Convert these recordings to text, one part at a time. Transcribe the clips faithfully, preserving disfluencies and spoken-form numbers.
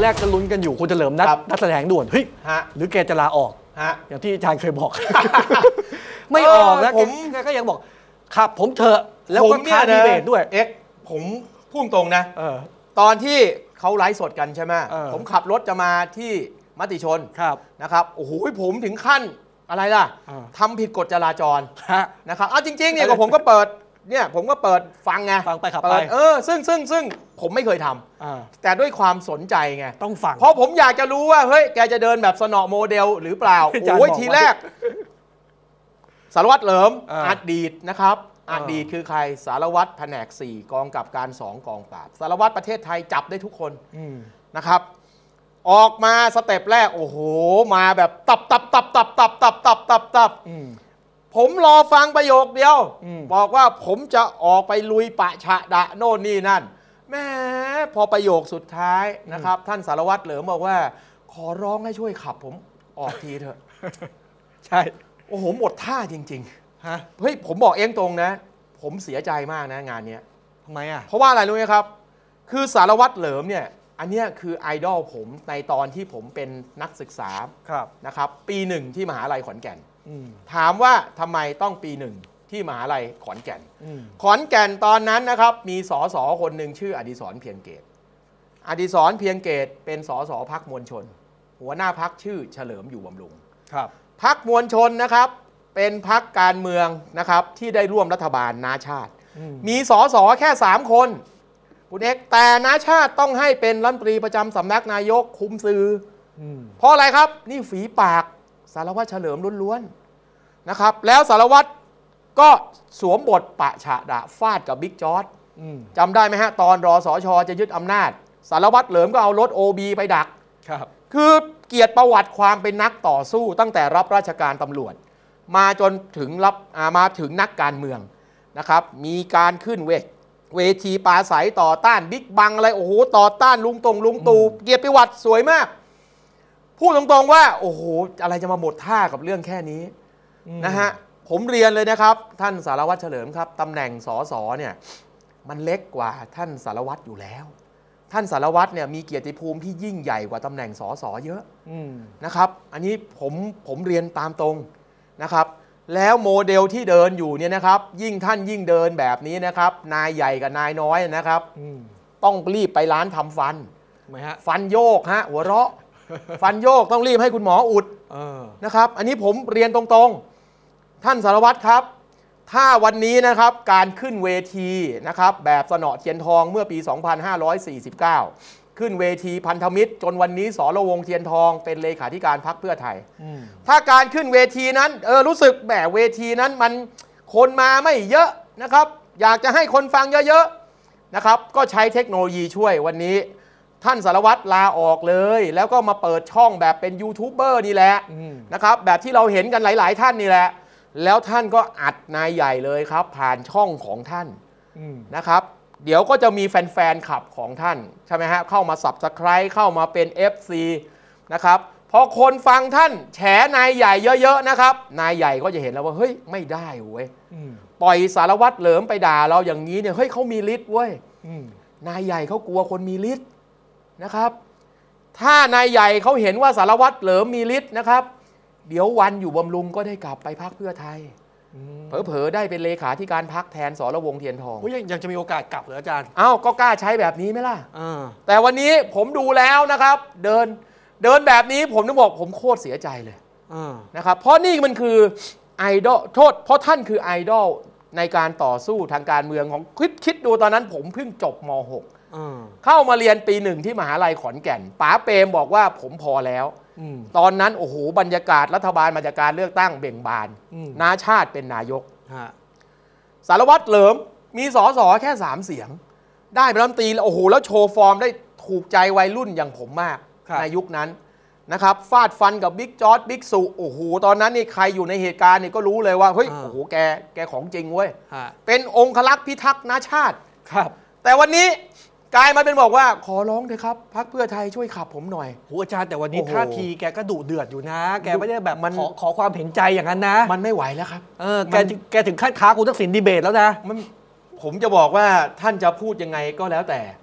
แรกก็ลุ้นกันอยู่คุณเฉลิมนัดนัดแสดงด่วนเฮ้ยหรือแกจะลาออกอย่างที่อาจารย์เคยบอกไม่ออกนะผมแกก็ยังบอกครับผมเถอะแล้วก็ท้าดีเบตด้วยเอ็กผมพูดตรงนะตอนที่เขาไลฟ์สดกันใช่ไหมผมขับรถจะมาที่มติชนนะครับโอ้โหผมถึงขั้นอะไรล่ะทำผิดกฎจราจรนะครับเอาจริงๆเนี่ยก็ผมก็เปิดเนี่ยผมก็เปิดฟังไงฟังไปขับไปเออซึ่งซึ่งซึ่งผมไม่เคยทำแต่ด้วยความสนใจไงต้องฟังเพราะผมอยากจะรู้ว่าเฮ้ยแกจะเดินแบบสนอโมเดลหรือเปล่าโอ้ยทีแรกสารวัตรเหลิมอดีตนะครับอดีตคือใครสารวัตรแผนกสี่กองกับการสองกองปราบสารวัตรประเทศไทยจับได้ทุกคนนะครับออกมาสเต็ปแรกโอ้โหมาแบบตับตับตับตับตับตับตับตับตับผมรอฟังประโยคเดียวบอกว่าผมจะออกไปลุยปะฉะดะโน่นนี่นั่นแม่พอประโยคสุดท้ายนะครับท่านสารวัตรเหลิมบอกว่าขอร้องให้ช่วยขับผมออกทีเถอะใช่โอ้โหหมดท่าจริงๆฮะเฮ้ยผมบอกเองตรงนะผมเสียใจมากนะงานนี้ทำไมอ่ะเพราะว่าอะไรรู้ไหมครับคือสารวัตรเหลิมเนี่ยอันนี้คือไอดอลผมในตอนที่ผมเป็นนักศึกษานะครับปีหนึ่งที่มหาลัยขอนแก่นถามว่าทำไมต้องปีหนึ่งที่มหาลัยขอนแก่นขอนแก่นตอนนั้นนะครับมีสสคนหนึ่งชื่ออดิศรเพียงเกตอดิศรเพียงเกตเป็นสสพรรคมวลชนหัวหน้าพรรคชื่อเฉลิมอยู่บำรุงพรรคมวลชนนะครับเป็นพรรคการเมืองนะครับที่ได้ร่วมรัฐบาลนาชาติมีสสแค่สามคนคุณเอกแต่นาชาติต้องให้เป็นรัฐมนตรีประจำสำนักนายกคุมสื่อเพราะอะไรครับนี่ฝีปากสารวัตรเฉลิมล้วนๆนะครับแล้วสารวัตรก็สวมบทปะฉะดะฟาดกับบิ๊กจอร์จจำได้ไหมฮะตอนรสช.จะยึดอำนาจสารวัตรเหลิมก็เอารถ โอ บี ไปดักครับคือเกียรติประวัติความเป็นนักต่อสู้ตั้งแต่รับราชการตำรวจมาจนถึงรับมาถึงนักการเมืองนะครับมีการขึ้นเวทเวทีปราศัยต่อต้านบิ๊กบังอะไรโอ้โหต่อต้านลุงตงลุงตู่เกียรติประวัติสวยมากพูดตรงๆว่าโอ้โหอะไรจะมาหมดท่ากับเรื่องแค่นี้นะฮะผมเรียนเลยนะครับท่านสารวัตรเฉลิมครับตำแหน่งสสเนี่ยมันเล็กกว่าท่านสารวัตรอยู่แล้วท่านสารวัตรเนี่ยมีเกียรติภูมิที่ยิ่งใหญ่กว่าตำแหน่งสสเยอะนะครับอันนี้ผมผมเรียนตามตรงนะครับแล้วโมเดลที่เดินอยู่เนี่ยนะครับยิ่งท่านยิ่งเดินแบบนี้นะครับนายใหญ่กับนายน้อยนะครับต้องรีบไปร้านทำฟันฟันโยกฮะหัวเราะฟันโยกต้องรีบให้คุณหมออุดนะครับอันนี้ผมเรียนตรงๆท่านสารวัตรครับถ้าวันนี้นะครับการขึ้นเวทีนะครับแบบสนอเทียนทองเมื่อปี สองพันห้าร้อยสี่สิบเก้า ขึ้นเวทีพันธมิตรจนวันนี้สรวงเทียนทองเป็นเลขาธิการพรรคเพื่อไทยถ้าการขึ้นเวทีนั้นเออรู้สึกแหมเวทีนั้นมันคนมาไม่เยอะนะครับอยากจะให้คนฟังเยอะๆนะครับก็ใช้เทคโนโลยีช่วยวันนี้ท่านสารวัตรลาออกเลยแล้วก็มาเปิดช่องแบบเป็นยูทูบเบอร์นี่แหละนะครับแบบที่เราเห็นกันหลายๆท่านนี่แหละแล้วท่านก็อัดนายใหญ่เลยครับผ่านช่องของท่านนะครับเดี๋ยวก็จะมีแฟนๆขับของท่านใช่ไหมฮะเข้ามา ซับสไครบ์ เข้ามาเป็น เอฟ ซี นะครับพอคนฟังท่านแฉนายใหญ่เยอะๆนะครับนายใหญ่ก็จะเห็นแล้วว่าเฮ้ยไม่ได้เว้ยปล่อยสารวัตรเหลิมไปด่าเราอย่างนี้เนี่ยเฮ้ยเขามีฤทธิ์เว้ยนายใหญ่เขากลัวคนมีฤทธิ์นะครับถ้านายใหญ่เขาเห็นว่าสารวัตรเหลิมมีฤทธิ์นะครับเดี๋ยววันอยู่บำรุงก็ได้กลับไปพรรคเพื่อไทยเผลอๆได้เป็นเลขาธิการพรรคแทนสรวงเทียนทองยังจะมีโอกาสกลับเหรออาจารย์อ้าวก็กล้าใช้แบบนี้ไหมล่ะแต่วันนี้ผมดูแล้วนะครับเดินเดินแบบนี้ผมต้องบอกผมโคตรเสียใจเลยนะครับเพราะนี่มันคือไอดอลโทษเพราะท่านคือไอดอลในการต่อสู้ทางการเมืองของคิดคิดดูตอนนั้นผมเพิ่งจบม หก เข้ามาเรียนปีหนึ่งที่มหาลัยขอนแก่นป๋าเปรมบอกว่าผมพอแล้วตอนนั้นโอ้โหบรรยากาศรัฐบาลมาจากการเลือกตั้งเบ่งบานนาชาติเป็นนายกสารวัตรเหลิมมีสสแค่สามเสียงได้เป็นรัฐมนตรีโอ้โหแล้วโชว์ฟอร์มได้ถูกใจวัยรุ่นอย่างผมมากในยุคนั้นนะครับฟาดฟันกับบิ๊กจอร์จบิ๊กสุโอ้โหตอนนั้นนี่ใครอยู่ในเหตุการณ์นี่ก็รู้เลยว่าเฮ้ยโอ้โหแกแกของจริงเว้ยเป็นองครักษ์พิทักษ์นาชาติครับแต่วันนี้กลายมาเป็นบอกว่าขอร้องเถอะครับพรรคเพื่อไทยช่วยขับผมหน่อยโอ้อาจารย์แต่วันนี้ท่าทีแกก็ดุเดือดอยู่นะแกไม่ได้แบบมันขอขอความเห็นใจอย่างนั้นนะมันไม่ไหวแล้วครับเออแกแกถึงขั้นท้าคุณทักษิณดีเบตแล้วนะมันผมจะบอกว่าท่านจะพูดยังไงก็แล้วแต่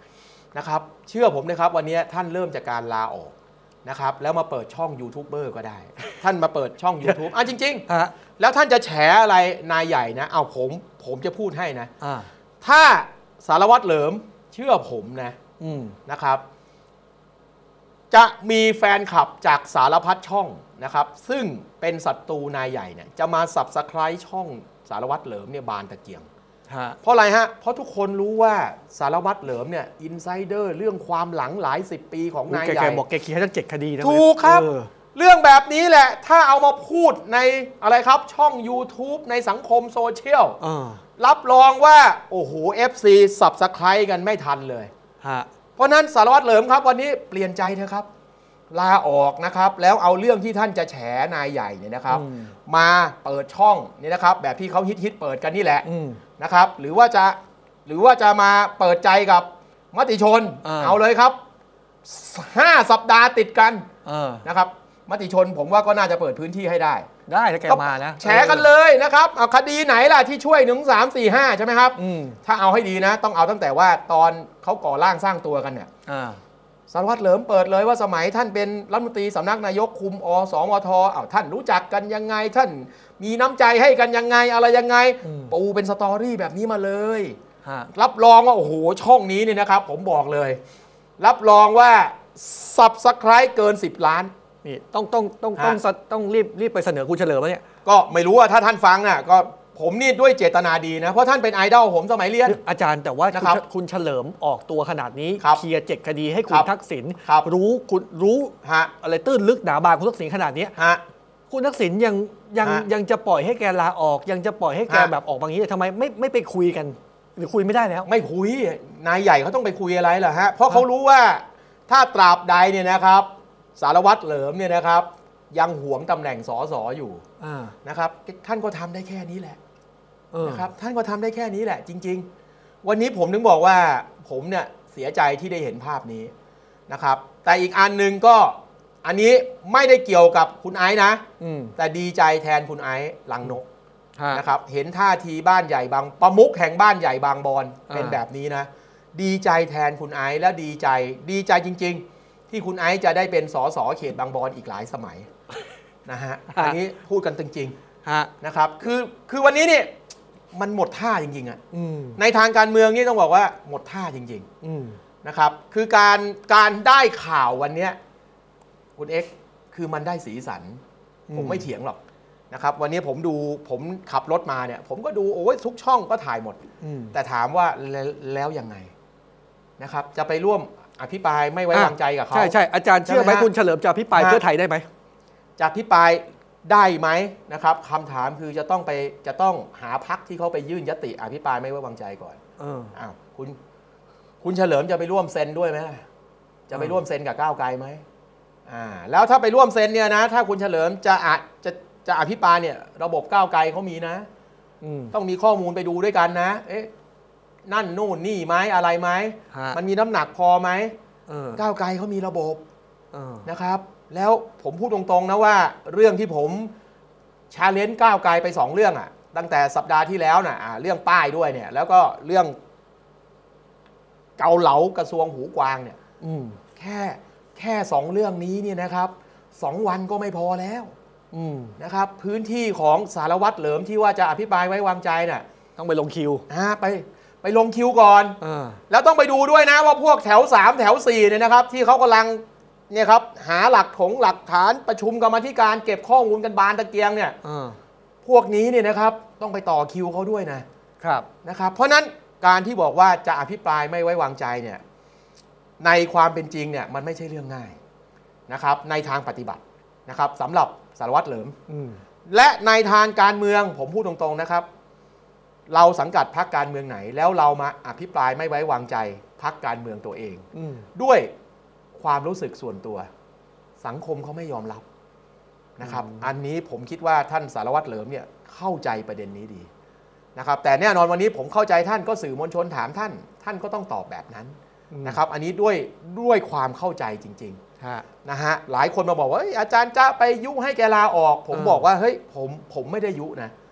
นะครับเชื่อผมนะครับวันนี้ท่านเริ่มจากการลาออกนะครับแล้วมาเปิดช่องยูทูบเบอร์ก็ได้ท่านมาเปิดช่อง YouTube อ่ะจริงๆแล้วท่านจะแฉอะไรนายใหญ่นะเอาผมผมจะพูดให้นะถ้าสารวัตรเหลิมเชื่อผมนะนะครับจะมีแฟนคลับจากสารพัดช่องนะครับซึ่งเป็นศัตรูนายใหญ่เนี่ยจะมา ซับสไครบ์ ช่องสารวัตรเหลิมเนี่ยบานตะเกียงเพราะอะไรฮะเพราะทุกคนรู้ว่าสารวัตรเหลิมเนี่ยอินไซเดอร์เรื่องความหลังหลายสิบปีของนายใหญ่แกบอกแกเคลียร์ทั้งเจ็ดคดีนะถูกครับเรื่องแบบนี้แหละถ้าเอามาพูดในอะไรครับช่อง YouTube ในสังคมโซเชียลรับรองว่าโอ้โห เอฟ ซี ซับสไครบ์ กันไม่ทันเลยเพราะนั้นสารวัตรเหลิมครับวันนี้เปลี่ยนใจเถอะครับลาออกนะครับแล้วเอาเรื่องที่ท่านจะแฉนายใหญ่เนี่ยนะครับมาเปิดช่องนี่นะครับแบบที่เขาฮิตๆเปิดกันนี่แหละนะครับหรือว่าจะหรือว่าจะมาเปิดใจกับมติชน เ, เอาเลยครับห้าสัปดาห์ติดกันนะครับมติชนผมว่าก็น่าจะเปิดพื้นที่ให้ได้ได้ถ้าแกมานะแฉกันเลยนะครับเอาคดีไหนล่ะที่ช่วยหนึ่งสามสี่ห้าใช่ไหมครับถ้าเอาให้ดีนะต้องเอาตั้งแต่ว่าตอนเขาก่อร่างสร้างตัวกันเนี่ยสารวัตรเหลิมเปิดเลยว่าสมัยท่านเป็นรัฐมนตรีสำนักนายกคุมอสมทเอาท่านรู้จักกันยังไงท่านมีน้ำใจให้กันยังไงอะไรยังไงปูเป็นสตอรี่แบบนี้มาเลยรับรองว่าโอ้โหช่องนี้เนี่ยนะครับผมบอกเลยรับรองว่า ซับสไครบ์ เกินสิบล้านนี่ต้องต้องต้องต้องต้องรีบรีบไปเสนอคุณเฉลิมแล้วเนี่ยก็ไม่รู้ว่าถ้าท่านฟังน่ะก็ผมนี่ด้วยเจตนาดีนะเพราะท่านเป็นไอดอลผมสมัยเรียนอาจารย์แต่ว่าคุณเฉลิมออกตัวขนาดนี้เคลียร์เจ็ดคดีให้คุณทักษิณรู้คุณรู้อะไรตื้นลึกหนาบางคุณทักษิณขนาดนี้คุณทักษิณยังยังยังจะปล่อยให้แกลาออกยังจะปล่อยให้แกแบบออกบางนี้ทำไมไม่ไม่ไปคุยกันหรือคุยไม่ได้แล้วไม่คุยนายใหญ่เขาต้องไปคุยอะไรล่ะฮะเพราะเขารู้ว่าถ้าตราบใดเนี่ยนะครับสารวัตรเหลิมเนี่ยนะครับยังหวงตำแหน่งสสอยู่นะครับท่านก็ทำได้แค่นี้แหละนะครับท่านก็ทำได้แค่นี้แหละจริงๆวันนี้ผมถึงบอกว่าผมเนี่ยเสียใจที่ได้เห็นภาพนี้นะครับแต่อีกอันหนึ่งก็อันนี้ไม่ได้เกี่ยวกับคุณไอซ์นะแต่ดีใจแทนคุณไอซ์ลังนกนะครับเห็นท่าทีบ้านใหญ่บางประมุขแห่งบ้านใหญ่บางบอนเป็นแบบนี้นะดีใจแทนคุณไอซ์และดีใจดีใจจริงๆที่คุณไอซ์จะได้เป็นสสเขตบางบอนอีกหลายสมัยนะฮะอันนี้พูดกันจริงๆนะครับคือคือวันนี้เนี่ยมันหมดท่าจริงๆอ่ะในทางการเมืองนี่ต้องบอกว่าหมดท่าจริงๆนะครับคือการการได้ข่าววันนี้คุณเอ็กซ์คือมันได้สีสันผมไม่เถียงหรอกนะครับวันนี้ผมดูผมขับรถมาเนี่ยผมก็ดูโอ้ยทุกช่องก็ถ่ายหมดแต่ถามว่าแล้วยังไงนะครับจะไปร่วมอภิปรายไม่ไว้วางใจกับเขาใช่ใช่อาจารย์เชื่อไหมคุณเฉลิมจะอภิปรายเพื่อไทยได้ไหมจะอภิปรายได้ไหมนะครับคำถามคือจะต้องไปจะต้องหาพรรคที่เขาไปยื่นยติอภิปรายไม่ไว้วางใจก่อนอ้าวคุณคุณเฉลิมจะไปร่วมเซ็นด้วยไหมจะไปร่วมเซ็นกับก้าวไกลไหมอ่าแล้วถ้าไปร่วมเซ็นเนี่ยนะถ้าคุณเฉลิมจะอาจจะจะอภิปรายเนี่ยระบบก้าวไกลเขามีนะต้องมีข้อมูลไปดูด้วยกันนะเอ๊ะนั่นนู่นนี่ไหมอะไรไหมมันมีน้ำหนักพอไหมก้าวไกลเขามีระบบนะครับแล้วผมพูดตรงๆนะว่าเรื่องที่ผมชาเลนจ์ก้าวไกลไปสองเรื่องอ่ะตั้งแต่สัปดาห์ที่แล้วน่ะเรื่องป้ายด้วยเนี่ยแล้วก็เรื่องเกาเหลากระทรวงหูกวางเนี่ยแค่แค่สองเรื่องนี้เนี่ยนะครับสองวันก็ไม่พอแล้วนะครับพื้นที่ของสารวัตรเหลิมที่ว่าจะอภิปรายไว้วางใจน่ะต้องไปลงคิวไปไปลงคิวก่อนแล้วต้องไปดูด้วยนะว่าพวกแถวสามแถวสี่เนี่ยนะครับที่เขากำลังเนี่ยครับหาหลักถงหลักฐานประชุมกรรมาธิการเก็บข้อมูลกันบานตะเกียงเนี่ยพวกนี้เนี่ยนะครับต้องไปต่อคิวเขาด้วยนะครับนะครับเพราะนั้นการที่บอกว่าจะอภิปรายไม่ไว้วางใจเนี่ยในความเป็นจริงเนี่ยมันไม่ใช่เรื่องง่ายนะครับในทางปฏิบัตินะครับสำหรับสารวัตรเหลิมและในทางการเมืองผมพูดตรงๆนะครับเราสังกัดพรรคการเมืองไหนแล้วเรามาอภิปรายไม่ไว้วางใจพรรคการเมืองตัวเองด้วยความรู้สึกส่วนตัวสังคมเขาไม่ยอมรับนะครับอันนี้ผมคิดว่าท่านสารวัตรเหลิมเนี่ยเข้าใจประเด็นนี้ดีนะครับแต่แน่นอนวันนี้ผมเข้าใจท่านก็สื่อมวลชนถามท่านท่านก็ต้องตอบแบบนั้นนะครับอันนี้ด้วยด้วยความเข้าใจจริงๆนะฮะหลายคนมาบอกว่าอาจารย์จะไปยุให้แกลาออกผมบอกว่าเฮ้ยผมผมไม่ได้ยุนะ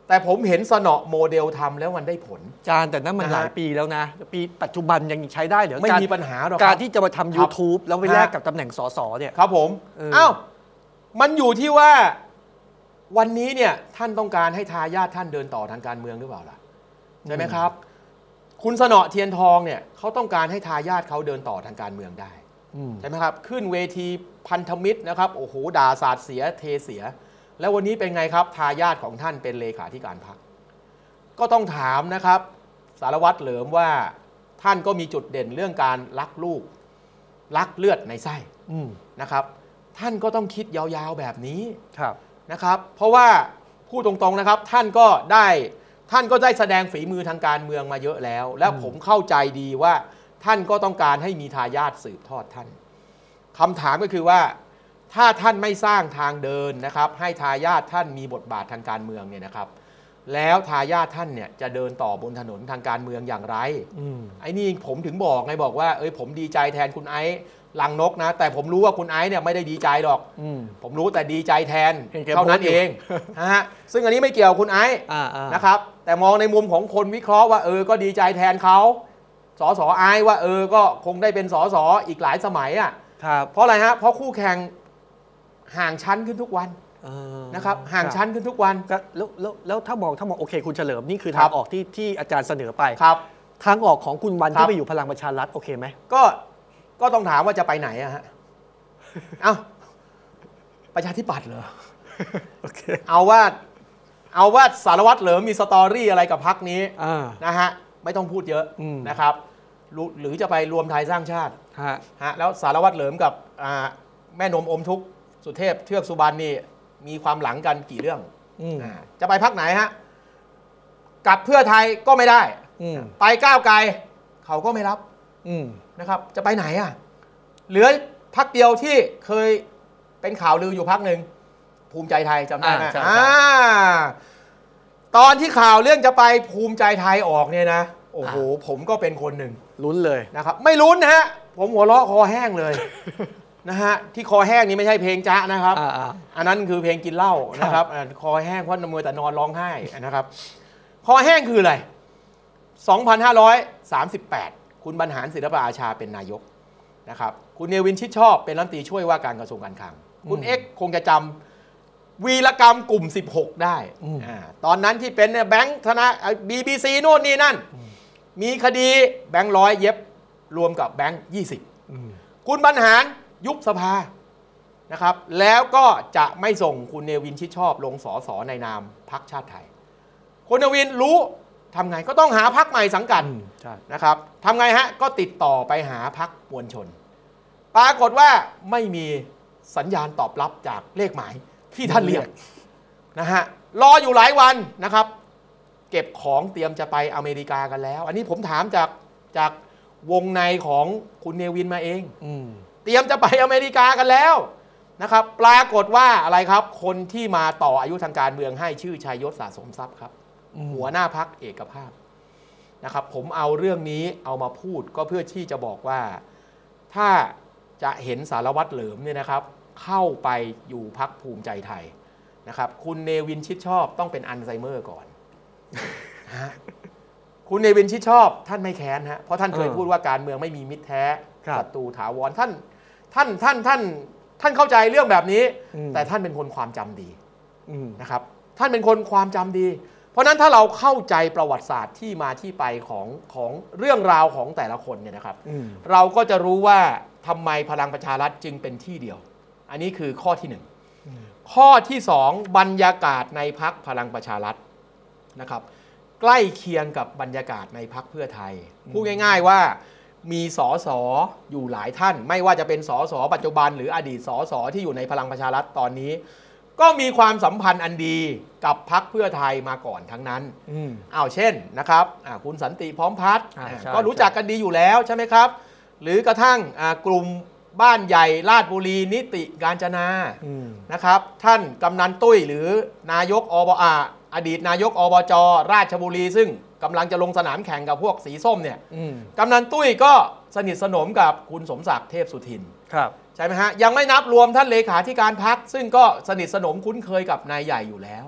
แต่ผมเห็นสนอโมเดลทำแล้วมันได้ผลจานแต่นั้นมันหลายปีแล้วนะปีปัจจุบันยังใช้ได้เหรือไม่มีปัญหาหรอกการที่จะมาทำ YouTube แล้วไปแลกกับตำแหน่งสสเนี่ยครับผมอ้าวมันอยู่ที่ว่าวันนี้เนี่ยท่านต้องการให้ทายาทท่านเดินต่อทางการเมืองหรือเปล่าล่ะใช่ไหมครับคุณสนอเทียนทองเนี่ยเขาต้องการให้ทายาทเขาเดินต่อทางการเมืองได้ใช่ไหมครับขึ้นเวทีพันธมิตรนะครับโอ้โหด่าสาดเสียเทเสียแล้ววันนี้เป็นไงครับทายาทของท่านเป็นเลขาธิการพรรคก็ต้องถามนะครับสารวัตรเหลิมว่าท่านก็มีจุดเด่นเรื่องการรักลูกรักเลือดในไส้นะครับท่านก็ต้องคิดยาวๆแบบนี้นะครับเพราะว่าพูดตรงๆนะครับท่านก็ได้ท่านก็ได้แสดงฝีมือทางการเมืองมาเยอะแล้วและผมเข้าใจดีว่าท่านก็ต้องการให้มีทายาทสืบทอดท่านคำถามก็คือว่าถ้าท่านไม่สร้างทางเดินนะครับให้ทายาทท่านมีบทบาททางการเมืองเนี่ยนะครับแล้วทายาทท่านเนี่ยจะเดินต่อบนถนนทางการเมืองอย่างไรไอ้นี่ผมถึงบอกไงบอกว่าเอ้ยผมดีใจแทนคุณไอซ์ลังนกนะแต่ผมรู้ว่าคุณไอซ์เนี่ยไม่ได้ดีใจหรอกผมรู้แต่ดีใจแทนเท่านั้นเองนะฮะซึ่งอันนี้ไม่เกี่ยวคุณไอซ์นะครับแต่มองในมุมของคนวิเคราะห์ว่าเออก็ดีใจแทนเขาสสไอซ์ว่าเออก็คงได้เป็นสสอีกหลายสมัยอ่ะเพราะอะไรฮะเพราะคู่แข่งห่างชั้นขึ้นทุกวันนะครับห่างชั้นขึ้นทุกวันแล้วแล้วแล้วถ้ามองถ้ามองโอเคคุณเฉลิมนี่คือทางออกที่ที่อาจารย์เสนอไปครับทางออกของคุณวันที่ไปอยู่พลังประชารัฐโอเคไหมก็ก็ต้องถามว่าจะไปไหนอะฮะเอ้าประชาธิปัตย์เหรอโอเคเอาว่าเอาว่าสารวัตรเหลิมมีสตอรี่อะไรกับพรรคนี้นะฮะไม่ต้องพูดเยอะนะครับหรือจะไปรวมไทยสร้างชาติฮะแล้วสารวัตรเหลิมกับแม่นมอมทุกสุเทพเทือกสุบรรณนี่มีความหลังกันกี่เรื่องจะไปพรรคไหนฮะกับเพื่อไทยก็ไม่ได้ไปก้าวไกลเขาก็ไม่รับนะครับจะไปไหนอ่ะเหลือพรรคเดียวที่เคยเป็นข่าวลืออยู่พรรคหนึ่งภูมิใจไทยจำได้ไหมตอนที่ข่าวเรื่องจะไปภูมิใจไทยออกเนี่ยนะโอ้โหผมก็เป็นคนหนึ่งลุ้นเลยนะครับไม่ลุ้นนะฮะผมหัวเราะคอแห้งเลยนะฮะที่คอแห้งนี่ไม่ใช่เพลงจ๊ะนะครับ อ, อันนั้นคือเพลงกินเหล้านะครับคอแห้งเพราะมัวแต่นอนร้องไห้นะครับคอแห้งคืออะไรสองพันห้าร้อยสามสิบแปดคุณบรรหารศิลปอาชาเป็นนายกนะครับคุณเนวินชิดชอบเป็นรัฐมนตรีช่วยว่าการกระทรวงการคลังคุณเอ็กคงจะจำวีรกรรมกลุ่มสิบหกได้ตอนนั้นที่เป็นแบงค์ธนาบีบีซีโน่นนี่นั่นมีคดีแบงค์ร้อยเย็บรวมกับแบงค์ยี่สิบคุณบรรหารยุบสภานะครับแล้วก็จะไม่ส่งคุณเนวินชิดชอบลงสสในนามพรรคชาติไทยคุณเนวินรู้ทำไงก็ต้องหาพรรคใหม่สังกัดนะครับทำไงฮะก็ติดต่อไปหาพรรคมวลชนปรากฏว่าไม่มีสัญญาณตอบรับจากเลขหมายที่ท่านเรียกนะฮะรออยู่หลายวันนะครับเก็บของเตรียมจะไปอเมริกากันแล้วอันนี้ผมถามจากจากวงในของคุณเนวินมาเองเตรียมจะไปอเมริกากันแล้วนะครับปรากฏว่าอะไรครับคนที่มาต่ออายุทางการเมืองให้ชื่อชัยยศสะสมทรัพย์ครับหัวหน้าพรรคเอกภาพนะครับผมเอาเรื่องนี้เอามาพูดก็เพื่อที่จะบอกว่าถ้าจะเห็นสารวัตรเหลิมเนี่ยนะครับเข้าไปอยู่พรรคภูมิใจไทยนะครับคุณเนวินชิดชอบต้องเป็นอัลไซเมอร์ก่อนคุณเนวินชิดชอบท่านไม่แค้นฮะเพราะท่านเคยพูดว่าการเมืองไม่มีมิตรแท้ศัตรูถาวรท่านท่านท่านท่านท่านเข้าใจเรื่องแบบนี้แต่ท่านเป็นคนความจำดีนะครับท่านเป็นคนความจำดีเพราะนั้นถ้าเราเข้าใจประวัติศาสตร์ที่มาที่ไปของของเรื่องราวของแต่ละคนเนี่ยนะครับเราก็จะรู้ว่าทำไมพลังประชารัฐจึงเป็นที่เดียวอันนี้คือข้อที่หนึ่งข้อที่สองบรรยากาศในพรรคพลังประชารัฐนะครับใกล้เคียงกับบรรยากาศในพรรคเพื่อไทยพูดง่ายๆว่ามีสสอยู่หลายท่านไม่ว่าจะเป็นสสปัจจุบันหรืออดีตสสที่อยู่ในพลังประชารัฐตอนนี้ก็มีความสัมพันธ์อันดีกับพรรคเพื่อไทยมาก่อนทั้งนั้นอ้าวเช่นนะครับคุณสันติพร้อมพัฒน์ก็รู้จักกันดีอยู่แล้วใช่ไหมครับหรือกระทั่งกลุ่มบ้านใหญ่ลาดบุรีนิติกาญจนานะครับท่านกำนันตุ้ยหรือนายกอบออดีตนายกอบจราชบุรีซึ่งกำลังจะลงสนามแข่งกับพวกสีส้มเนี่ยกำนันตุ้ยก็สนิทสนมกับคุณสมศักดิ์เทพสุทินใช่ไหมฮะยังไม่นับรวมท่านเลขาธิการพรรคซึ่งก็สนิทสนมคุ้นเคยกับนายใหญ่อยู่แล้ว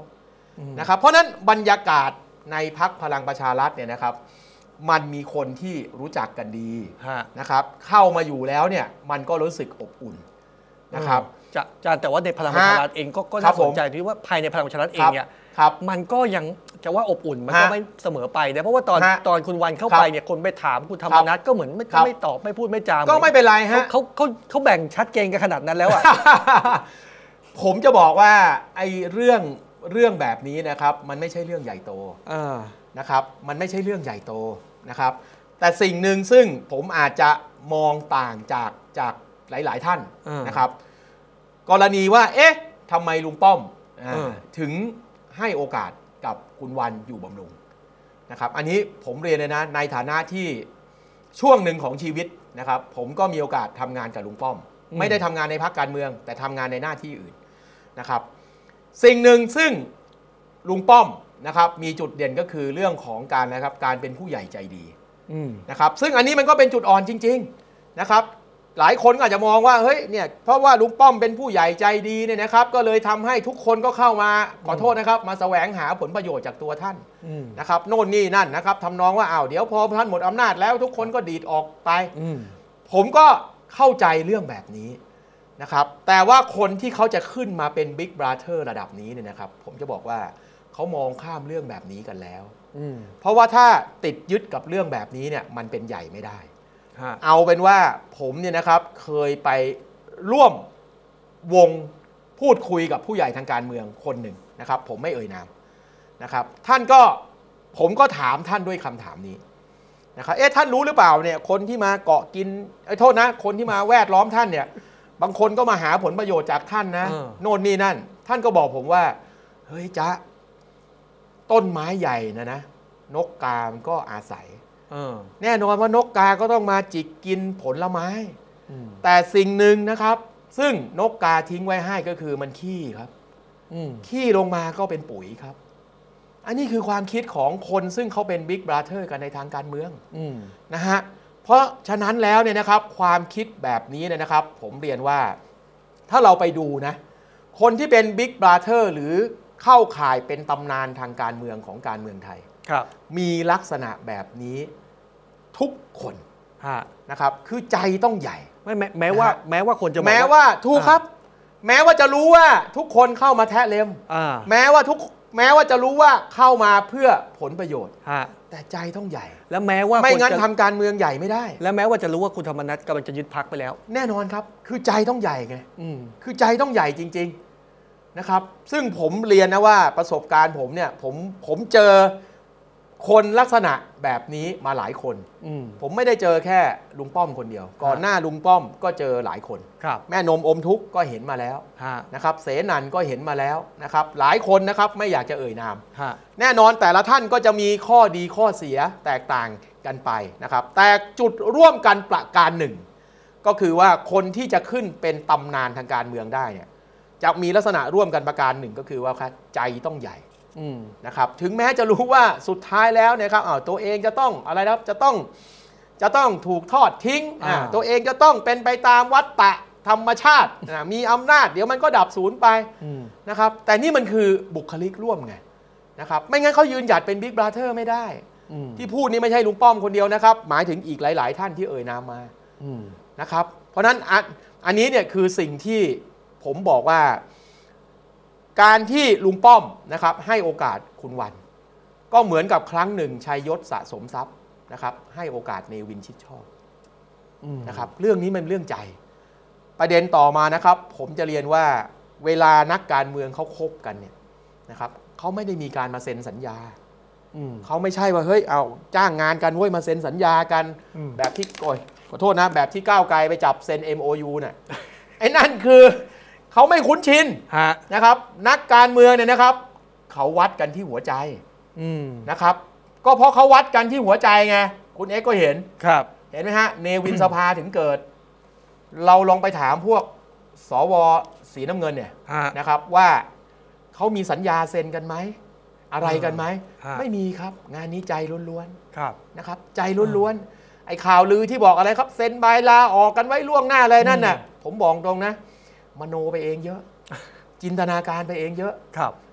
นะครับเพราะนั้นบรรยากาศในพรรคพลังประชารัฐเนี่ยนะครับมันมีคนที่รู้จักกันดีนะครับเข้ามาอยู่แล้วเนี่ยมันก็รู้สึกอบอุ่นนะครับจะจะแต่ว่าในพลังประชารัฐเองก็น่าสนใจที่ว่าภายในพลังประชารัฐเองเนี่ยมันก็ยังจะว่าอบอุ่นมันก็ไม่เสมอไปนะเพราะว่าตอนตอนคุณวันเข้าไปเนี่ยคนไปถามคุณธรรมนัสก็เหมือนไม่ไม่ตอบไม่พูดไม่จามก็ไม่เป็นไรฮะเขาเขาเขาแบ่งชัดเจนกันขนาดนั้นแล้วอ่ะผมจะบอกว่าไอ้เรื่องเรื่องแบบนี้นะครับมันไม่ใช่เรื่องใหญ่โตนะครับมันไม่ใช่เรื่องใหญ่โตนะครับแต่สิ่งหนึ่งซึ่งผมอาจจะมองต่างจากจากหลายๆท่านนะครับกรณีว่าเอ๊ะทำไมลุงป้อมถึงให้โอกาสกับคุณวันอยู่บำรุงนะครับอันนี้ผมเรียนเลยนะในฐานะที่ช่วงหนึ่งของชีวิตนะครับผมก็มีโอกาสทำงานกับลุงป้อมไม่ได้ทำงานในพรรคการเมืองแต่ทำงานในหน้าที่อื่นนะครับสิ่งหนึ่งซึ่งลุงป้อมนะครับมีจุดเด่นก็คือเรื่องของการนะครับการเป็นผู้ใหญ่ใจดีนะครับซึ่งอันนี้มันก็เป็นจุดอ่อนจริงๆนะครับหลายคนก็อาจจะมองว่าเฮ้ยเนี่ยเพราะว่าลุงป้อมเป็นผู้ใหญ่ใจดีเนี่ยนะครับก็เลยทำให้ทุกคนก็เข้ามาขอโทษนะครับมาแสวงหาผลประโยชน์จากตัวท่านนะครับโน่นนี่นั่นนะครับทำนองว่าอ้าวเดี๋ยวพอท่านหมดอำนาจแล้วทุกคนก็ดีดออกไปผมก็เข้าใจเรื่องแบบนี้นะครับแต่ว่าคนที่เขาจะขึ้นมาเป็นบิ๊กบราเธอร์ระดับนี้เนี่ยนะครับผมจะบอกว่าเขามองข้ามเรื่องแบบนี้กันแล้วเพราะว่าถ้าติดยึดกับเรื่องแบบนี้เนี่ยมันเป็นใหญ่ไม่ได้เอาเป็นว่าผมเนี่ยนะครับเคยไปร่วมวงพูดคุยกับผู้ใหญ่ทางการเมืองคนหนึ่งนะครับผมไม่เอ่ยนามนะครับท่านก็ผมก็ถามท่านด้วยคำถามนี้นะครับเอ๊ะท่านรู้หรือเปล่าเนี่ยคนที่มาเกาะกินไอ้โทษนะคนที่มาแวดล้อมท่านเนี่ยบางคนก็มาหาผลประโยชน์จากท่านนะโน่นนี่นั่นท่านก็บอกผมว่าเฮ้ยจ๊ะต้นไม้ใหญ่นะนะนกกามันก็อาศัยแน่นอนว่านกกาก็ต้องมาจิกกินผลไม้แต่สิ่งหนึ่งนะครับซึ่งนกกาทิ้งไว้ให้ก็คือมันขี้ครับขี้ลงมาก็เป็นปุ๋ยครับอันนี้คือความคิดของคนซึ่งเขาเป็นบิ๊กบราเธอร์กันในทางการเมืองนะฮะเพราะฉะนั้นแล้วเนี่ยนะครับความคิดแบบนี้เนี่ยนะครับผมเรียนว่าถ้าเราไปดูนะคนที่เป็นบิ๊กบราเธอร์หรือเข้าข่ายเป็นตำนานทางการเมืองของการเมืองไทยมีลักษณะแบบนี้ทุกคนนะครับคือใจต้องใหญ่ไม่แม้ว่าแม้ว่าคนจะแม้ว่าถูกครับแม้ว่าจะรู้ว่าทุกคนเข้ามาแทะเล็มแม้ว่าทุกแม้ว่าจะรู้ว่าเข้ามาเพื่อผลประโยชน์แต่ใจต้องใหญ่แล้วแม้ว่าไม่งั้นทำการเมืองใหญ่ไม่ได้แล้วแม้ว่าจะรู้ว่าคุณธรรมนัสกำลังจะยึดพรรคไปแล้วแน่นอนครับคือใจต้องใหญ่ไงคือใจต้องใหญ่จริงๆนะครับซึ่งผมเรียนนะว่าประสบการณ์ผมเนี่ยผมผมเจอคนลักษณะแบบนี้มาหลายคนผมไม่ได้เจอแค่ลุงป้อมคนเดียวก่อนหน้าลุงป้อมก็เจอหลายคนแม่นมอมทุกข์ก็เห็นมาแล้วนะครับเสนันก็เห็นมาแล้วนะครับหลายคนนะครับไม่อยากจะเอ่ยนามแน่นอนแต่ละท่านก็จะมีข้อดีข้อเสียแตกต่างกันไปนะครับแต่จุดร่วมกันประการหนึ่งก็คือว่าคนที่จะขึ้นเป็นตำนานทางการเมืองได้เนี่ยจะมีลักษณะร่วมกันประการหนึ่งก็คือว่าใจต้องใหญ่นะครับถึงแม้จะรู้ว่าสุดท้ายแล้วเนี่ยครับตัวเองจะต้องอะไรนะจะต้องจะต้องถูกทอดทิ้งตัวเองจะต้องเป็นไปตามวัฏฏะธรรมชาติมีอำนาจเดี๋ยวมันก็ดับสูญไปนะครับแต่นี่มันคือบุคลิกร่วมไงนะครับไม่งั้นเขายืนหยัดเป็นบิ๊กบราเธอร์ไม่ได้ที่พูดนี้ไม่ใช่ลุงป้อมคนเดียวนะครับหมายถึงอีกหลายๆท่านที่เอ่ยนามมานะครับเพราะนั้นอันนี้เนี่ยคือสิ่งที่ผมบอกว่าการที่ลุงป้อมนะครับให้โอกาสคุณวันก็เหมือนกับครั้งหนึ่งชัยยศสะสมทรัพย์นะครับให้โอกาสเนวินชิดชอบนะครับเรื่องนี้มันเรื่องใจประเด็นต่อมานะครับผมจะเรียนว่าเวลานักการเมืองเขาคบกันเนี่ยนะครับเขาไม่ได้มีการมาเซ็นสัญญาเขาไม่ใช่ว่าเฮ้ยเอาจ้างงานกันเว้ยมาเซ็นสัญญากันแบบที่โอ้ยขอโทษนะแบบที่ก้าวไกลไปจับเซ็น เอ็ม โอ ยู เนี่ยไอ้นั่นคือเขาไม่คุ้นชินนะครับนักการเมืองเนี่ยนะครับเขาวัดกันที่หัวใจนะครับก็เพราะเขาวัดกันที่หัวใจไงคุณเอ็กก็เห็นครับเห็นไหมฮะเนวินสภาถึงเกิดเราลองไปถามพวกสวสีน้ำเงินเนี่ยนะครับว่าเขามีสัญญาเซ็นกันไหมอะไรกันไหมไม่มีครับงานนี้ใจล้วนๆนะครับใจล้วนๆไอ้ข่าวลือที่บอกอะไรครับเซ็นใบลาออกกันไว้ล่วงหน้าเลยนั่นน่ะผมบอกตรงนะมโนไปเองเยอะจินตนาการไปเองเยอะ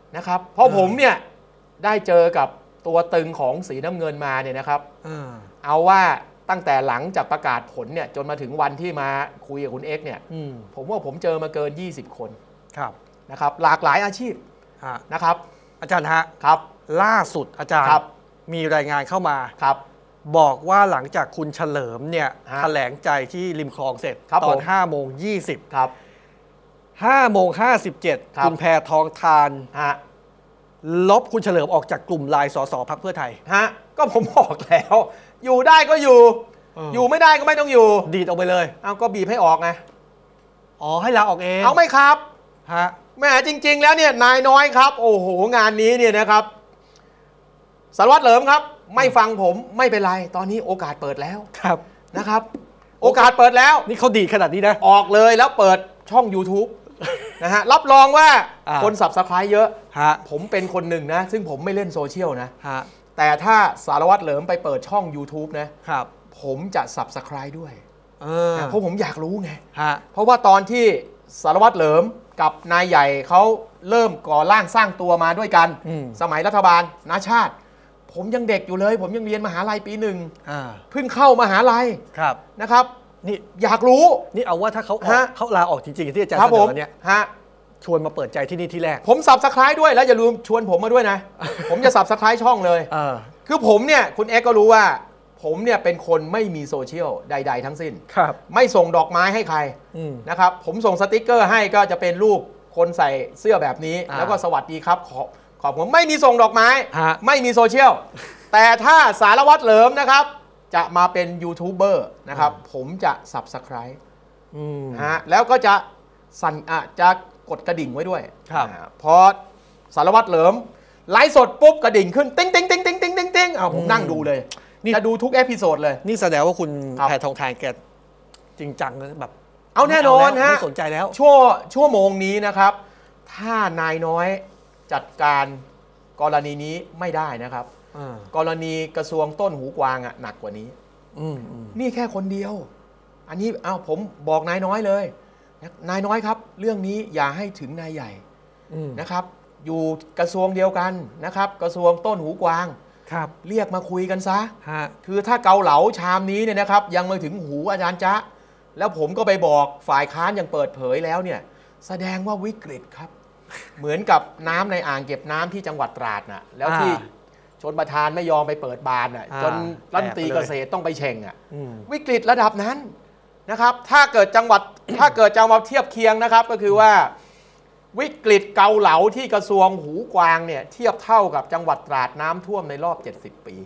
นะครับเพราะผมเนี่ยได้เจอกับตัวตึงของสีน้ำเงินมาเนี่ยนะครับเอาว่าตั้งแต่หลังจากประกาศผลเนี่ยจนมาถึงวันที่มาคุยกับคุณเอ็กซ์เนี่ยผมว่าผมเจอมาเกินยี่สิบคนครับนะครับหลากหลายอาชีพนะครับอาจารย์ฮะครับล่าสุดอาจารย์มีรายงานเข้ามาครับบอกว่าหลังจากคุณเฉลิมเนี่ยแถลงใจที่ริมคลองเสร็จตอนห้าโมงยี่สิบครับห้าโมงห้าสิบเจ็ดคุณแพทองธารลบคุณเฉลิมออกจากกลุ่มไลน์สสพรรคเพื่อไทยฮะก็ผมบอกแล้วอยู่ได้ก็อยู่อยู่ไม่ได้ก็ไม่ต้องอยู่ดีดออกไปเลยเอาก็บีบให้ออกไงอ๋อให้ลาออกเองเอาไม่ครับฮะแม่จริงๆแล้วเนี่ยนายน้อยครับโอ้โหงานนี้เนี่ยนะครับสารวัตรเหลิมครับไม่ฟังผมไม่เป็นไรตอนนี้โอกาสเปิดแล้วครับนะครับโอกาสเปิดแล้วนี่เขาดีขนาดนี้นะออกเลยแล้วเปิดช่อง YouTube นะฮะรับรองว่าคน Subscribe เยอะผมเป็นคนหนึ่งนะซึ่งผมไม่เล่นโซเชียลนะแต่ถ้าสารวัตรเหลิมไปเปิดช่อง YouTube นะครับผมจะ Subscribe ด้วยเพราะผมอยากรู้ไงเพราะว่าตอนที่สารวัตรเหลิมกับนายใหญ่เขาเริ่มก่อร่างสร้างตัวมาด้วยกันสมัยรัฐบาลนาชาติผมยังเด็กอยู่เลยผมยังเรียนมหาลัยปีหนึ่งเพิ่งเข้ามหาลัยนะครับนี่อยากรู้นี่เอาว่าถ้าเขาเขาลาออกจริงๆที่อาจารย์เสนอเนี่ยชวนมาเปิดใจที่นี่ที่แรกผมสับสไครต์ด้วยแล้วอย่าลืมชวนผมมาด้วยนะ ผมจะสับสไครต์ช่องเลยคือผมเนี่ยคุณเอ็กก็รู้ว่าผมเนี่ยเป็นคนไม่มีโซเชียลใดๆทั้งสิ้นไม่ส่งดอกไม้ให้ใครนะครับผมส่งสติกเกอร์ให้ก็จะเป็นรูปคนใส่เสื้อแบบนี้แล้วก็สวัสดีครับขอขอบผมไม่มีส่งดอกไม้ไม่มีโซเชียลแต่ถ้าสารวัตรเหลิมนะครับจะมาเป็นยูทูบเบอร์นะครับผมจะ Subscribe ฮะแล้วก็จะสั่นอ่ะจะกดกระดิ่งไว้ด้วยพอสารวัตรเหลิมไลฟ์สดปุ๊บกระดิ่งขึ้นติ๊งติ๊งติ๊งติ๊งติ๊งติ๊งติ๊งเอาผมนั่งดูเลยจะดูทุกเอพิโซดเลยนี่แสดงว่าคุณแพทองธารแกจริงจังเลยแบบเอาแน่นอนฮะไม่สนใจแล้วชั่วชั่วโมงนี้นะครับถ้านายน้อยจัดการกรณีนี้ไม่ได้นะครับกรณีกระทรวงต้นหูกวางอ่ะหนักกว่านี้นี่แค่คนเดียวอันนี้เอาผมบอกนายน้อยเลยนายน้อยครับเรื่องนี้อย่าให้ถึงนายใหญ่นะครับอยู่กระทรวงเดียวกันนะครับกระทรวงต้นหูกวางครับเรียกมาคุยกันซะคือถ้าเกาเหลาชามนี้เนี่ยนะครับยังไม่ถึงหูอาจารย์จ๊ะแล้วผมก็ไปบอกฝ่ายค้านยังเปิดเผยแล้วเนี่ยแสดงว่าวิกฤตครับเหมือนกับน้ำในอ่างเก็บน้ำที่จังหวัดตราดน่ะแล้วที่ชนประธานไม่ยอมไปเปิดบานอ่ะจนรัฐมนตรีเกษตรต้องไปเช่งอ่ะวิกฤตระดับนั้นนะครับถ้าเกิดจังหวัดถ้าเกิดจะมาเทียบเคียงนะครับก็คือว่าวิกฤตเกาเหลาที่กระทรวงหูกวางเนี่ยเทียบเท่ากับจังหวัดตราดน้ำท่วมในรอบเจ็ดสิบปี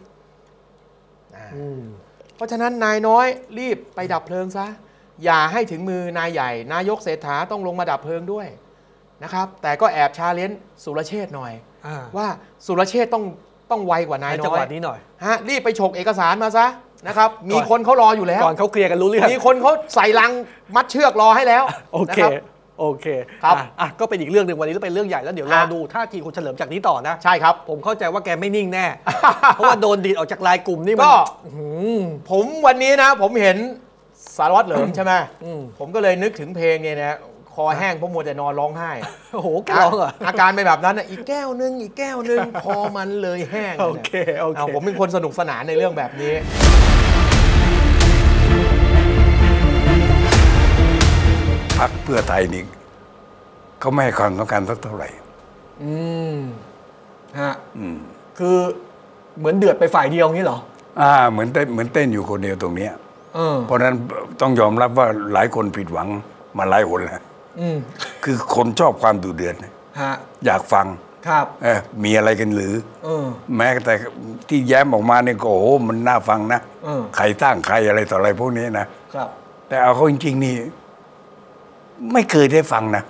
เพราะฉะนั้นนายน้อยรีบไปดับเพลิงซะอย่าให้ถึงมือนายใหญ่นายกเศรษฐาต้องลงมาดับเพลิงด้วยนะครับแต่ก็แอบชาเลนจ์สุรเชษฐ์หน่อยว่าสุรเชษฐ์ต้องต้องไวกว่านายน้อยจังหวะนี้หน่อยฮะรีบไปฉกเอกสารมาซะนะครับมีคนเขารออยู่แล้วก่อนเขาเคลียร์กันรู้เรื่องมีคนเขาใส่ลังมัดเชือกรอให้แล้วโอเคโอเคครับอ่ะก็เป็นอีกเรื่องหนึ่งวันนี้ก็เป็นเรื่องใหญ่แล้วเดี๋ยวรอดูท่าทีคุณเฉลิมจากนี้ต่อนะใช่ครับผมเข้าใจว่าแกไม่นิ่งแน่เพราะว่าโดนดีดออกจากไลน์กลุ่มนี่มันก็ผมวันนี้นะผมเห็นสารวัตรเหลิมใช่ไหมผมก็เลยนึกถึงเพลงเนี่ยนะคอแห้งเพราะมัวแต่นอนร้องไห้โอ้โหแกร้องเหรออาการเป็นแบบนั้นอีกแก้วนึงอีกแก้วนึงคอมันเลยแห้งโอเคโอเคผมเป็นคนสนุกสนานในเรื่องแบบนี้พรรคเพื่อไทยนี่เขาไม่ให้ความสำคัญสักเท่าไหร่อืมฮะอืมคือเหมือนเดือดไปฝ่ายเดียวงี้เหรออ่าเหมือนเต้นเหมือนเต้นอยู่คนเดียวตรงเนี้ยเพราะนั้นต้องยอมรับว่าหลายคนผิดหวังมาหลายคนแล้วคือคนชอบความดุเดือดอยากฟังครับเออมีอะไรกันหรือแม้แต่ที่แย้มออกมาเนี่ยก็โอ้โหมันน่าฟังนะใครตั้งใครอะไรต่ออะไรพวกนี้นะครับแต่เอาเขาจริงๆนี่ไม่เคยได้ฟังนะ